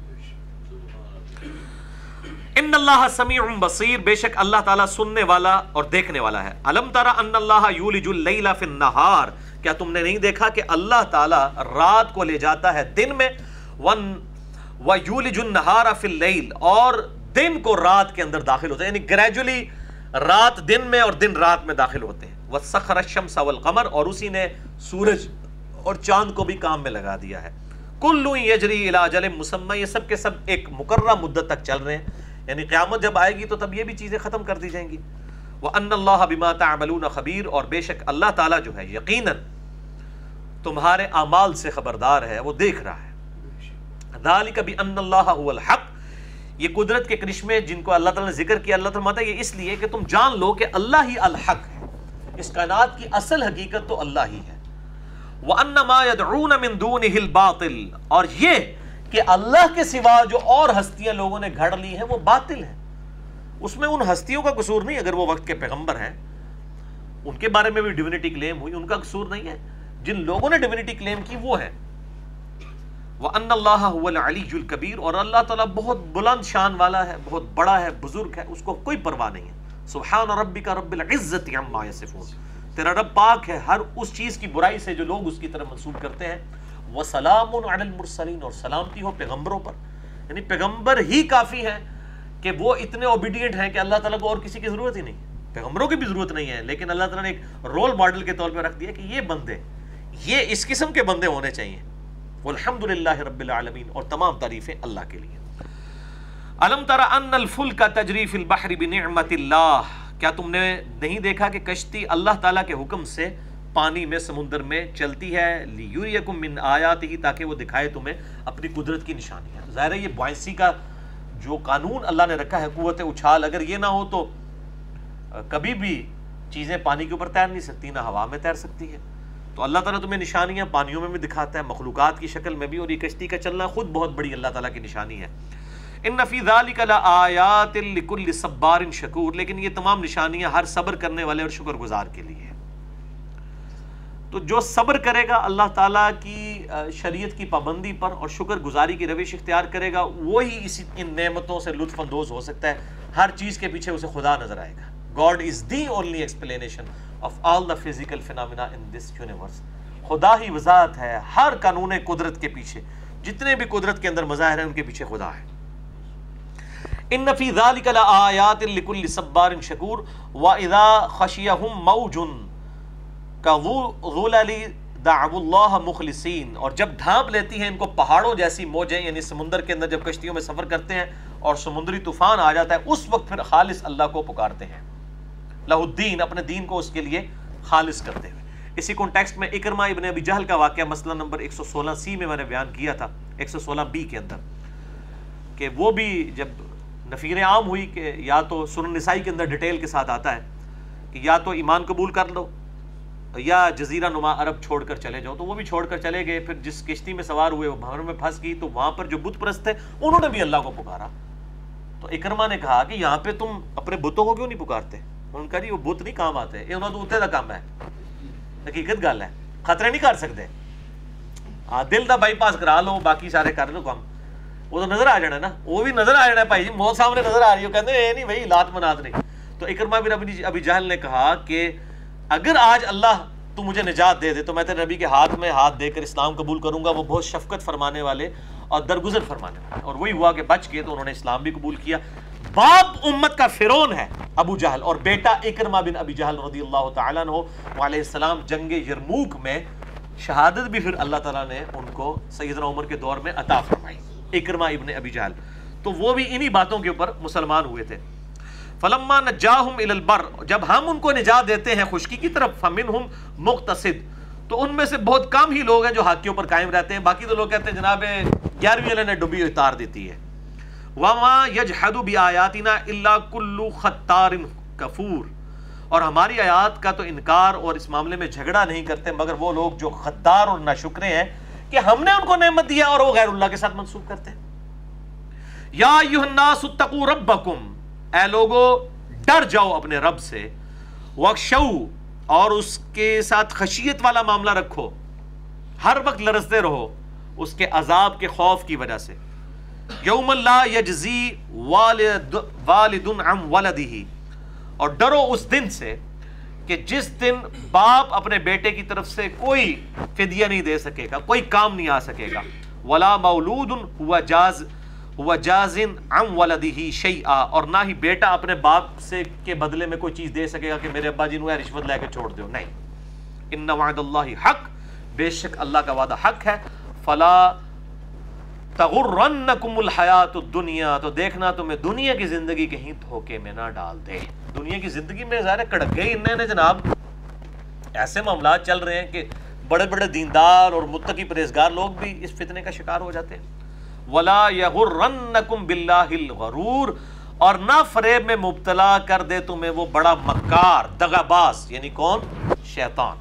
ان اللہ سمیع بصیر, بے شک اللہ تعالیٰ سننے والا اور دیکھنے والا ہے. الم تر ان اللہ یولج اللیل فی النہار, کیا تم نے نہیں دیکھا کہ اللہ تعالیٰ رات کو لے جاتا ہے دن میں, وَيُولِجُ النَّهَارَ فِي اللَّيْلِ, اور دن کو رات کے اندر داخل ہوتے ہیں, یعنی گریجولی رات دن میں اور دن رات میں داخل ہوتے ہیں. وَسَخَّرَ الشَّمْسَ وَالْقَمَرَ, اور اسی نے سورج اور چاند کو بھی کام میں لگا دیا ہے. كُلٌّ يَجْرِي إِلَىٰ أَجَلٍ مُّسَمًّى, یہ سب کے سب ایک مقررہ مدت تک چل رہے ہیں, یعنی قیامت جب آئے گی تو تب یہ بھی چیزیں ختم کر دی جائیں گی. وَأَنَّ اللَّهَ بِمَا تَعْمَلُونَ خَبِيرٌ, اور بے شک اللہ تعالیٰ جو ہے یقیناً تمہارے اعمال سے خبردار ہے, وہ دیکھ رہا ہے. ذَلِكَ بِأَنَّ اللَّهَ هُوَ الْحَقُّ, یہ قدرت کے کرشمے جن کو اللہ تعالیٰ نے ذکر کیا, اللہ تعالیٰ فرماتا ہے یہ اس لیے کہ تم جان لو کہ اللہ ہی الحق ہے, اس کائنات کی اصل حقیقت تو اللہ ہی ہے. وَأَنَّ مَا يَدْعُونَ مِن دُونِهِ الْبَاطِلُ, اور یہ کہ اللہ کے سوا جو اور ہستیاں لوگوں نے گھڑ لی ہیں وہ باطل ہیں. اس میں ان ہستیوں کا قصور نہیں, اگر وہ وقت کے پیغمبر ہیں ان کے بارے میں بھی ڈیوینٹی کلیم ہوئی, ان کا قصور نہیں ہے. جن لوگوں نے ڈیوینٹی کلیم کی وہ ہے. وَأَنَّ اللَّهَ هُوَ الْعَلِيُّ الْكَبِيرُ, اور اللہ تعالیٰ بہت بلند شان والا ہے, بہت بڑا ہے, بزرگ ہے, اس کو کوئی پرواہ نہیں ہے. سبحان ربک رب العزت عما یصفون, تیرا رب پاک ہے ہر اس چیز کی برائی سے جو لوگ اس کی طرف منسوب کرتے ہیں. وَسَلَامٌ عَلَى الْمُرْسَلِينَ, اور سلامتی ہو پیغمبروں پر, یعنی پیغمبر ہی کافی ہے کہ وہ اتنے اوبیڈینٹ ہیں کہ اللہ تعالیٰ کو اور کسی کی ضرورت ہی نہیں. پیغمبروں کی بھی ضرورت نہیں ہے, لیکن اللہ تعالیٰ نے ایک رول ماڈل کے طور پہ رکھ دیا کہ یہ بندے, یہ اس قسم کے بندے ہونے چاہیے. والحمدللہ رب العالمین, اور تمام تعریفیں اللہ کے لیے. الم تر ان الفلک تجری فی البحر بنعمت اللہ, کیا تم نے نہیں دیکھا کہ کشتی اللہ تعالیٰ کے حکم سے پانی میں سمندر میں چلتی ہے لیریکم من آیاتہ تاکہ وہ دکھائے تمہیں اپنی قدرت کی نشانیاں. ظاہر ہے یہ بوائنسی کا جو قانون اللہ نے رکھا ہے قوت اچھال اگر یہ نہ ہو تو کبھی بھی چیزیں پانی کے اوپر تیر نہیں سکتی نہ ہوا میں تیر سکتی ہے. تو اللہ تعالیٰ تمہیں نشانیاں پانیوں میں بھی دکھاتا ہے مخلوقات کی شکل میں بھی اور یہ کشتی کا چلنا خود بہت بڑی اللہ تعالیٰ کی نشانی ہے. ان فی ذلک لآیات لکل صبار شکور لیکن یہ تمام نشانیاں ہر صبر کرنے والے اور شکر گزار کے لیے ہیں. تو جو صبر کرے گا اللہ تعالیٰ کی شریعت کی پابندی پر اور شکر گزاری کی روش اختیار کرے گا وہی ان نعمتوں سے لطف اندوز ہو سکتا ہے. ہر چیز کے پیچھے اسے خدا نظر آئے گا. God is the only explanation of all the physical phenomena in this universe. خدا ہی وضاحت ہے ہر قانون قدرت کے پیچھے. جتنے بھی قدرت کے اندر مظاہر ہیں ان کے پیچھے خدا ہے. ان فی ذلک لآیات لکل صبار شکور واذا خشیہم موج کظلل دعوا اللہ مخلصین اور جب ڈھانپ لیتی ہیں ان کو پہاڑوں جیسی موجیں یعنی سمندر کے اندر جب کشتیوں میں سفر کرتے ہیں اور سمندری طوفان آ جاتا ہے اس وقت پھر خالص اللہ کو پکارتے ہیں لہ الدین اپنے دین کو اس کے لیے خالص کرتے ہوئے. اسی کانٹیکسٹ میں اکرمہ ابن ابی جہل کا واقعہ مسئلہ نمبر 116 میں نے بیان کیا تھا 116 کے اندر کہ وہ بھی جب نفیر عام ہوئی کہ یا تو سنن نسائی کے اندر ڈیٹیل کے ساتھ آتا ہے کہ یا تو ایمان قبول کر لو یا جزیرہ نما عرب چھوڑ کر چلے جاؤ تو وہ بھی چھوڑ کر چلے گئے. پھر جس کشتی میں سوار ہوئے وہ بھنور میں پھنس گئی تو وہاں پر جو بت پرست تھے انہوں نے بھی اللہ کو پکارا. تو اکرمہ نے کہا کہ یہاں پہ تم اپنے بتوں کو کیوں نہیں پکارتے؟ ان کا جی وہ بت نہیں کام آتے یہ انہوں تو اتنے دا کام ہے. حقیقت گل ہے خطرے نہیں کر سکتے دل دا بائی پاس کرا لو باقی سارے کر لو کام وہ تو نظر آ جانا نا وہ بھی نظر آ جانا بھائی جی موت سامنے نظر آ رہی ہو کہتے ہیں نہیں بھائی لات منات نہیں. تو اکرمہ بن ابی جہل نے کہا کہ اگر آج اللہ تو مجھے نجات دے دے تو میں تیرے نبی کے ہاتھ میں ہاتھ دے کر اسلام قبول کروں گا. وہ بہت شفقت فرمانے والے اور درگزر فرمانے والے اور وہی ہوا کہ بچ گئے تو انہوں نے اسلام بھی قبول کیا. باپ امت کا فرعون ہے ابو جہل اور بیٹا اکرمہ بن ابی جہل رضی اللہ تعالیٰ عنہ علیہ السلام جنگ یرموک میں شہادت بھی پھر اللہ تعالیٰ نے ان کو سیدنا عمر کے دور میں عطا فرمائی. اکرمہ ابن ابی جہل تو وہ بھی انہی باتوں کے اوپر مسلمان ہوئے تھے. فلما نجاہم الی البر جب ہم ان کو نجات دیتے ہیں خشکی کی طرف فمنہم مقتصد تو ان میں سے بہت کم ہی لوگ ہیں جو حق کے اوپر قائم رہتے ہیں. باقی تو لوگ کہتے ہیں جناب 11ویں والے نے ڈبی اتار دیتی ہے. وَمَا يَجْحَدُ بِآيَاتِنَا إِلَّا كُلُّ خَطَّارٍ کفور اور ہماری آیات کا تو انکار اور اس معاملے میں جھگڑا نہیں کرتے مگر وہ لوگ جو غدار اور ناشکرے ہیں کہ ہم نے ان کو نعمت دیا اور وہ غیر اللہ کے ساتھ منسوب کرتے ہیں. یا ایھا الناس اتقوا ربکم اے لوگو ڈر جاؤ اپنے رب سے وخشوا اور اس کے ساتھ خشیت والا معاملہ رکھو ہر وقت لرزتے رہو اس کے عذاب کے خوف کی وجہ سے. یوم لا یجزی والد عن ولدہ اور ڈرو اس دن سے کہ جس دن باپ اپنے بیٹے کی طرف سے کوئی فدیہ نہیں دے سکے گا کوئی کام نہیں آ سکے گا. ولا مولود ہوا جاز عن ولدہ شیئا اور نہ ہی بیٹا اپنے باپ سے کے بدلے میں کوئی چیز دے سکے گا کہ میرے ابا جی نے رشوت لے کے چھوڑ دو. نہیں. ان وعد اللہ حق بے شک اللہ کا وعدہ حق ہے. فلا تغرنکم الحیات الدنیا تو دیکھنا تمہیں دنیا کی زندگی کہیں دھوکے میں نہ ڈال دے. دنیا کی زندگی میں ظاہر کڑک گئے انہیں نے جناب ایسے معاملات چل رہے ہیں کہ بڑے بڑے دیندار اور متقی پرہیزگار لوگ بھی اس فتنے کا شکار ہو جاتے ہیں. ولا یغرنکم باللہ الغرور اور نہ فریب میں مبتلا کر دے تمہیں وہ بڑا مکار دغاباز یعنی کون؟ شیطان.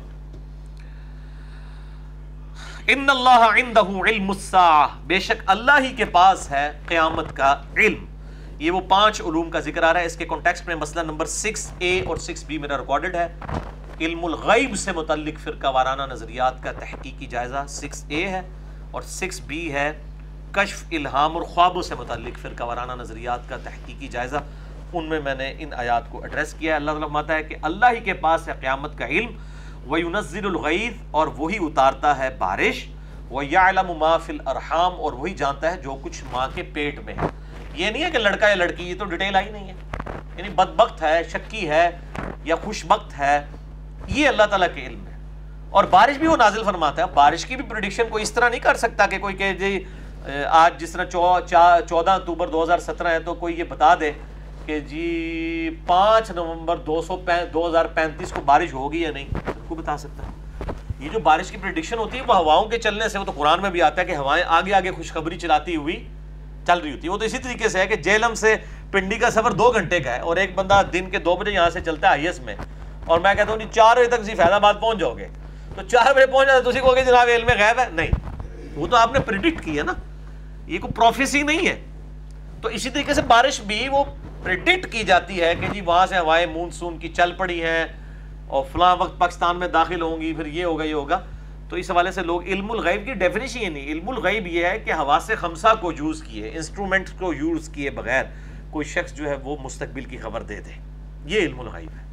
ان اللہ عندہ علم الساعہ بے شک اللہ ہی کے پاس ہے قیامت کا علم. یہ وہ 5 علوم کا ذکر آ رہا ہے. اس کے کانٹیکسٹ میں مسئلہ نمبر 6A اور 6B میرا ریکارڈڈ ہے. علم الغیب سے متعلق فرقہ وارانہ نظریات کا تحقیقی جائزہ 6A ہے اور 6B ہے کشف الہام اور خوابوں سے متعلق فرقہ وارانہ نظریات کا تحقیقی جائزہ. ان میں نے ان آیات کو ایڈریس کیا ہے. اللہ تعالیٰ فرماتا ہے کہ اللہ ہی کے پاس ہے قیامت کا علم. وَيُنَزِّلُ الْغَيْثَ اور وہی اتارتا ہے بارش. وَيَعْلَمُ مَا فِي الْأَرْحَامِ اور وہی جانتا ہے جو کچھ ماں کے پیٹ میں ہے. یہ نہیں ہے کہ لڑکا یا لڑکی یہ تو ڈیٹیل آئی نہیں ہے یعنی بدبخت ہے شکی ہے یا خوش بخت ہے یہ اللہ تعالیٰ کے علم ہے. اور بارش بھی وہ نازل فرماتا ہے. بارش کی بھی پریڈکشن کوئی اس طرح نہیں کر سکتا کہ کوئی کہ جی آج جس طرح 14 اکتوبر 2017 ہے تو کوئی یہ بتا دے کہ جی 5 نومبر 2035 کو بارش ہوگی یا نہیں. کو بتا سکتا ہے یہ جو بارش کی پریڈکشن ہوتی ہے وہ ہواؤں کے چلنے سے، وہ تو قرآن میں بھی آتا ہے کہ ہوائیں آگے آگے خوشخبری چلاتی ہوئی چل رہی ہوتی ہے. وہ تو اسی طریقے سے ہے کہ جہلم سے پنڈی کا سفر 2 گھنٹے کا ہے، اور ایک بندہ دن کے 2 بجے یہاں سے چلتا ہے IS میں، اور میں کہتا ہوں جی 4 بجے تک فیض آباد پہنچ جاؤ گے، تو 4 بجے پہنچ جاتے تو اسی کو کہ جناب علم غیب ہے. نہیں، وہ تو آپ نے پریڈکٹ کی ہے نا، یہ کوئی پروفیسی نہیں ہے. تو اسی طریقے سے بارش بھی وہ پریڈکٹ کی جاتی ہے کہ جی وہاں سے ہوائیں مونسون کی چل پڑی ہیں اور فلاں وقت پاکستان میں داخل ہوں گی، پھر یہ ہوگا یہ ہوگا. تو اس حوالے سے لوگ علم الغیب کی ڈیفینیشن یہ نہیں، علم الغیب یہ ہے کہ حواس خمسہ کو یوز کیے، انسٹرومنٹ کو یوز کیے بغیر کوئی شخص جو ہے وہ مستقبل کی خبر دے دے، یہ علم الغیب ہے.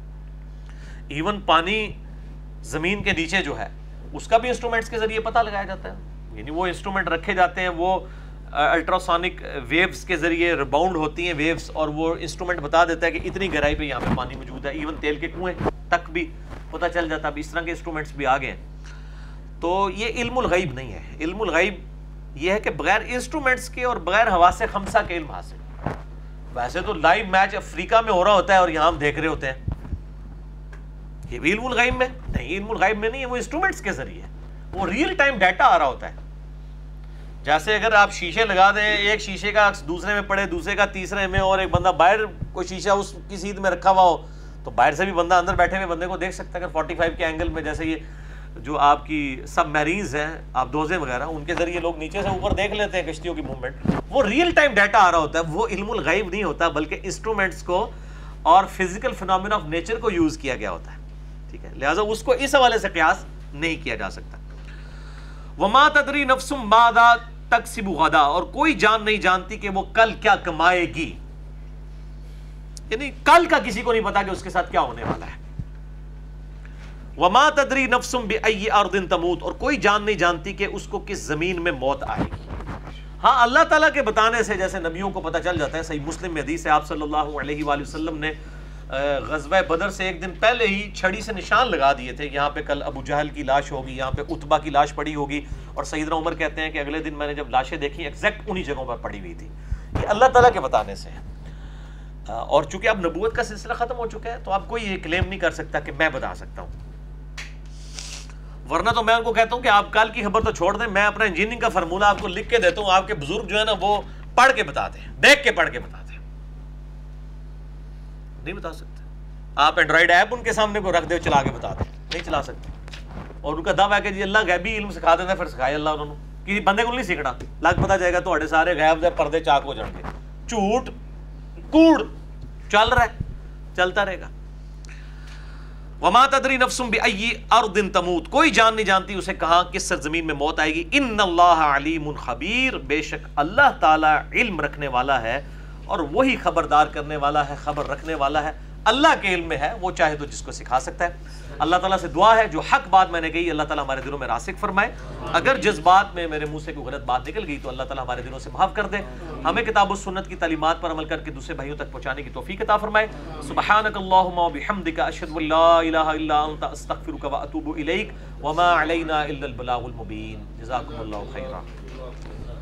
ایون پانی زمین کے نیچے جو ہے اس کا بھی انسٹرومنٹس کے ذریعے پتہ لگایا جاتا ہے، یعنی وہ انسٹرومنٹ رکھے جاتے ہیں، وہ الٹراسونک ویوز کے ذریعے ریباؤنڈ ہوتی ہیں ویوز، اور وہ انسٹرومنٹ بتا دیتا ہے کہ اتنی گہرائی پہ یہاں پہ پانی موجود ہے. ایون تیل کے کنویں تک بھی پتہ چل جاتا ہے. اب اس طرح کے انسٹرومنٹس بھی آ گئے ہیں. تو یہ علم الغیب نہیں ہے. علم الغیب یہ ہے کہ بغیر انسٹرومنٹس کے اور بغیر حواس خمسہ کے علم حاصل. ویسے تو لائیو میچ افریقہ میں ہو رہا ہوتا ہے اور یہاں ہم دیکھ رہے ہوتے ہیں، یہ بھی علم الغیب میں نہیں، علم الغیب میں نہیں ہے، وہ انسٹرومنٹس کے ذریعے وہ ریئل ٹائم ڈیٹا آ رہا ہوتا ہے. جیسے اگر آپ شیشے لگا دیں، ایک شیشے کا دوسرے میں پڑے، دوسرے کا تیسرے میں، اور ایک بندہ باہر کوئی شیشہ اس کی سیدھ میں رکھا ہوا ہو، تو باہر سے بھی بندہ اندر بیٹھے ہوئے بندے کو دیکھ سکتا ہے. اگر 45 کے اینگل میں، جیسے یہ جو آپ کی سب میرینز ہیں، آپ دوزے وغیرہ، ان کے ذریعے لوگ نیچے سے اوپر دیکھ لیتے ہیں کشتیوں کی موومنٹ، وہ ریئل ٹائم ڈیٹا آ رہا ہوتا ہے. وہ علم الغیب نہیں ہوتا، بلکہ انسٹرومنٹس کو اور فزیکل فینومینا آف نیچر کو یوز کیا گیا ہوتا ہے. ٹھیک ہے، لہٰذا اس کو اس حوالے سے قیاس نہیں کیا جا سکتا. وما تدری نفس ماذا تکسب غدا، اور کوئی جان نہیں جانتی کہ وہ کل کیا کمائے گی. یعنی کل کا کسی کو نہیں پتا کہ اس کے ساتھ کیا ہونے والا ہے. وما تدری نفس بأی ارض تموت، اور کوئی جان نہیں جانتی کہ اس کو کس زمین میں موت آئے گی. ہاں اللہ تعالیٰ کے بتانے سے جیسے نبیوں کو پتہ چل جاتا ہے. صحیح مسلم میں حدیث ہے، آپ صلی اللہ علیہ وآلہ وسلم نے غزوہ بدر سے ایک دن پہلے ہی چھڑی سے نشان لگا دیے تھے، یہاں پہ کل ابو جہل کی لاش ہوگی، یہاں پہ عتبہ کی لاش پڑی ہوگی. اور سیدنا عمر کہتے ہیں کہ اگلے دن میں نے جب لاشیں دیکھی ایگزیکٹ انہی جگہوں پر پڑی ہوئی تھی. یہ اللہ تعالیٰ کے بتانے سے ہے. اور چونکہ اب نبوت کا سلسلہ ختم ہو چکا ہے تو آپ کوئی یہ کلیم نہیں کر سکتا کہ میں بتا سکتا ہوں. ورنہ تو میں ان کو کہتا ہوں کہ آپ کل کی خبر تو چھوڑ دیں، میں اپنا انجینئرنگ کا فارمولہ آپ کو لکھ کے دیتا ہوں، آپ کے بزرگ جو ہے نا وہ پڑھ کے بتاتے ہیں، دیکھ کے پڑھ کے بتاتے ہیں. نہیں بتا سکتے. آپ اینڈرائڈ ایپ ان کے سامنے کو رکھ دے چلا کے بتا دیں، نہیں چلا سکتے. اور ان کا دعویٰ ہے کہ جی اللہ غیبی علم سکھا دینا، پھر سکھائے اللہ انہوں نے. کسی بندے کو نہیں سیکھنا، لگ پتہ جائے گا تو سارے غیب دے پردے چاک ہو جائیں گے. جھوٹ کوڑ چل رہا ہے، چلتا رہے گا. وما تدری نفس بأی ارض تموت، کوئی جان نہیں جانتی اسے کہاں کس سرزمین میں موت آئے گی. ان اللہ علیم خبیر، بے شک اللہ تعالی علم رکھنے والا ہے اور وہی خبردار کرنے والا ہے، خبر رکھنے والا ہے. اللہ کے علم میں ہے، وہ چاہے تو جس کو سکھا سکتا ہے. اللہ تعالیٰ سے دعا ہے جو حق بات میں نے کہی اللہ تعالیٰ ہمارے دلوں میں راسخ فرمائے. اگر جس بات میں میرے منہ سے کوئی غلط بات نکل گئی تو اللہ تعالیٰ ہمارے دلوں سے معاف کر دے. ہمیں کتاب و سنت کی تعلیمات پر عمل کر کے دوسرے بھائیوں تک پہنچانے کی توفیق عطا فرمائے. سبحانک اللہم و بحمدک، اشہد ان لا الہ الا انت، استغفرک و اتوب الیک، وما علینا الا البلاغ المبین. جزاکم اللہ خیرا.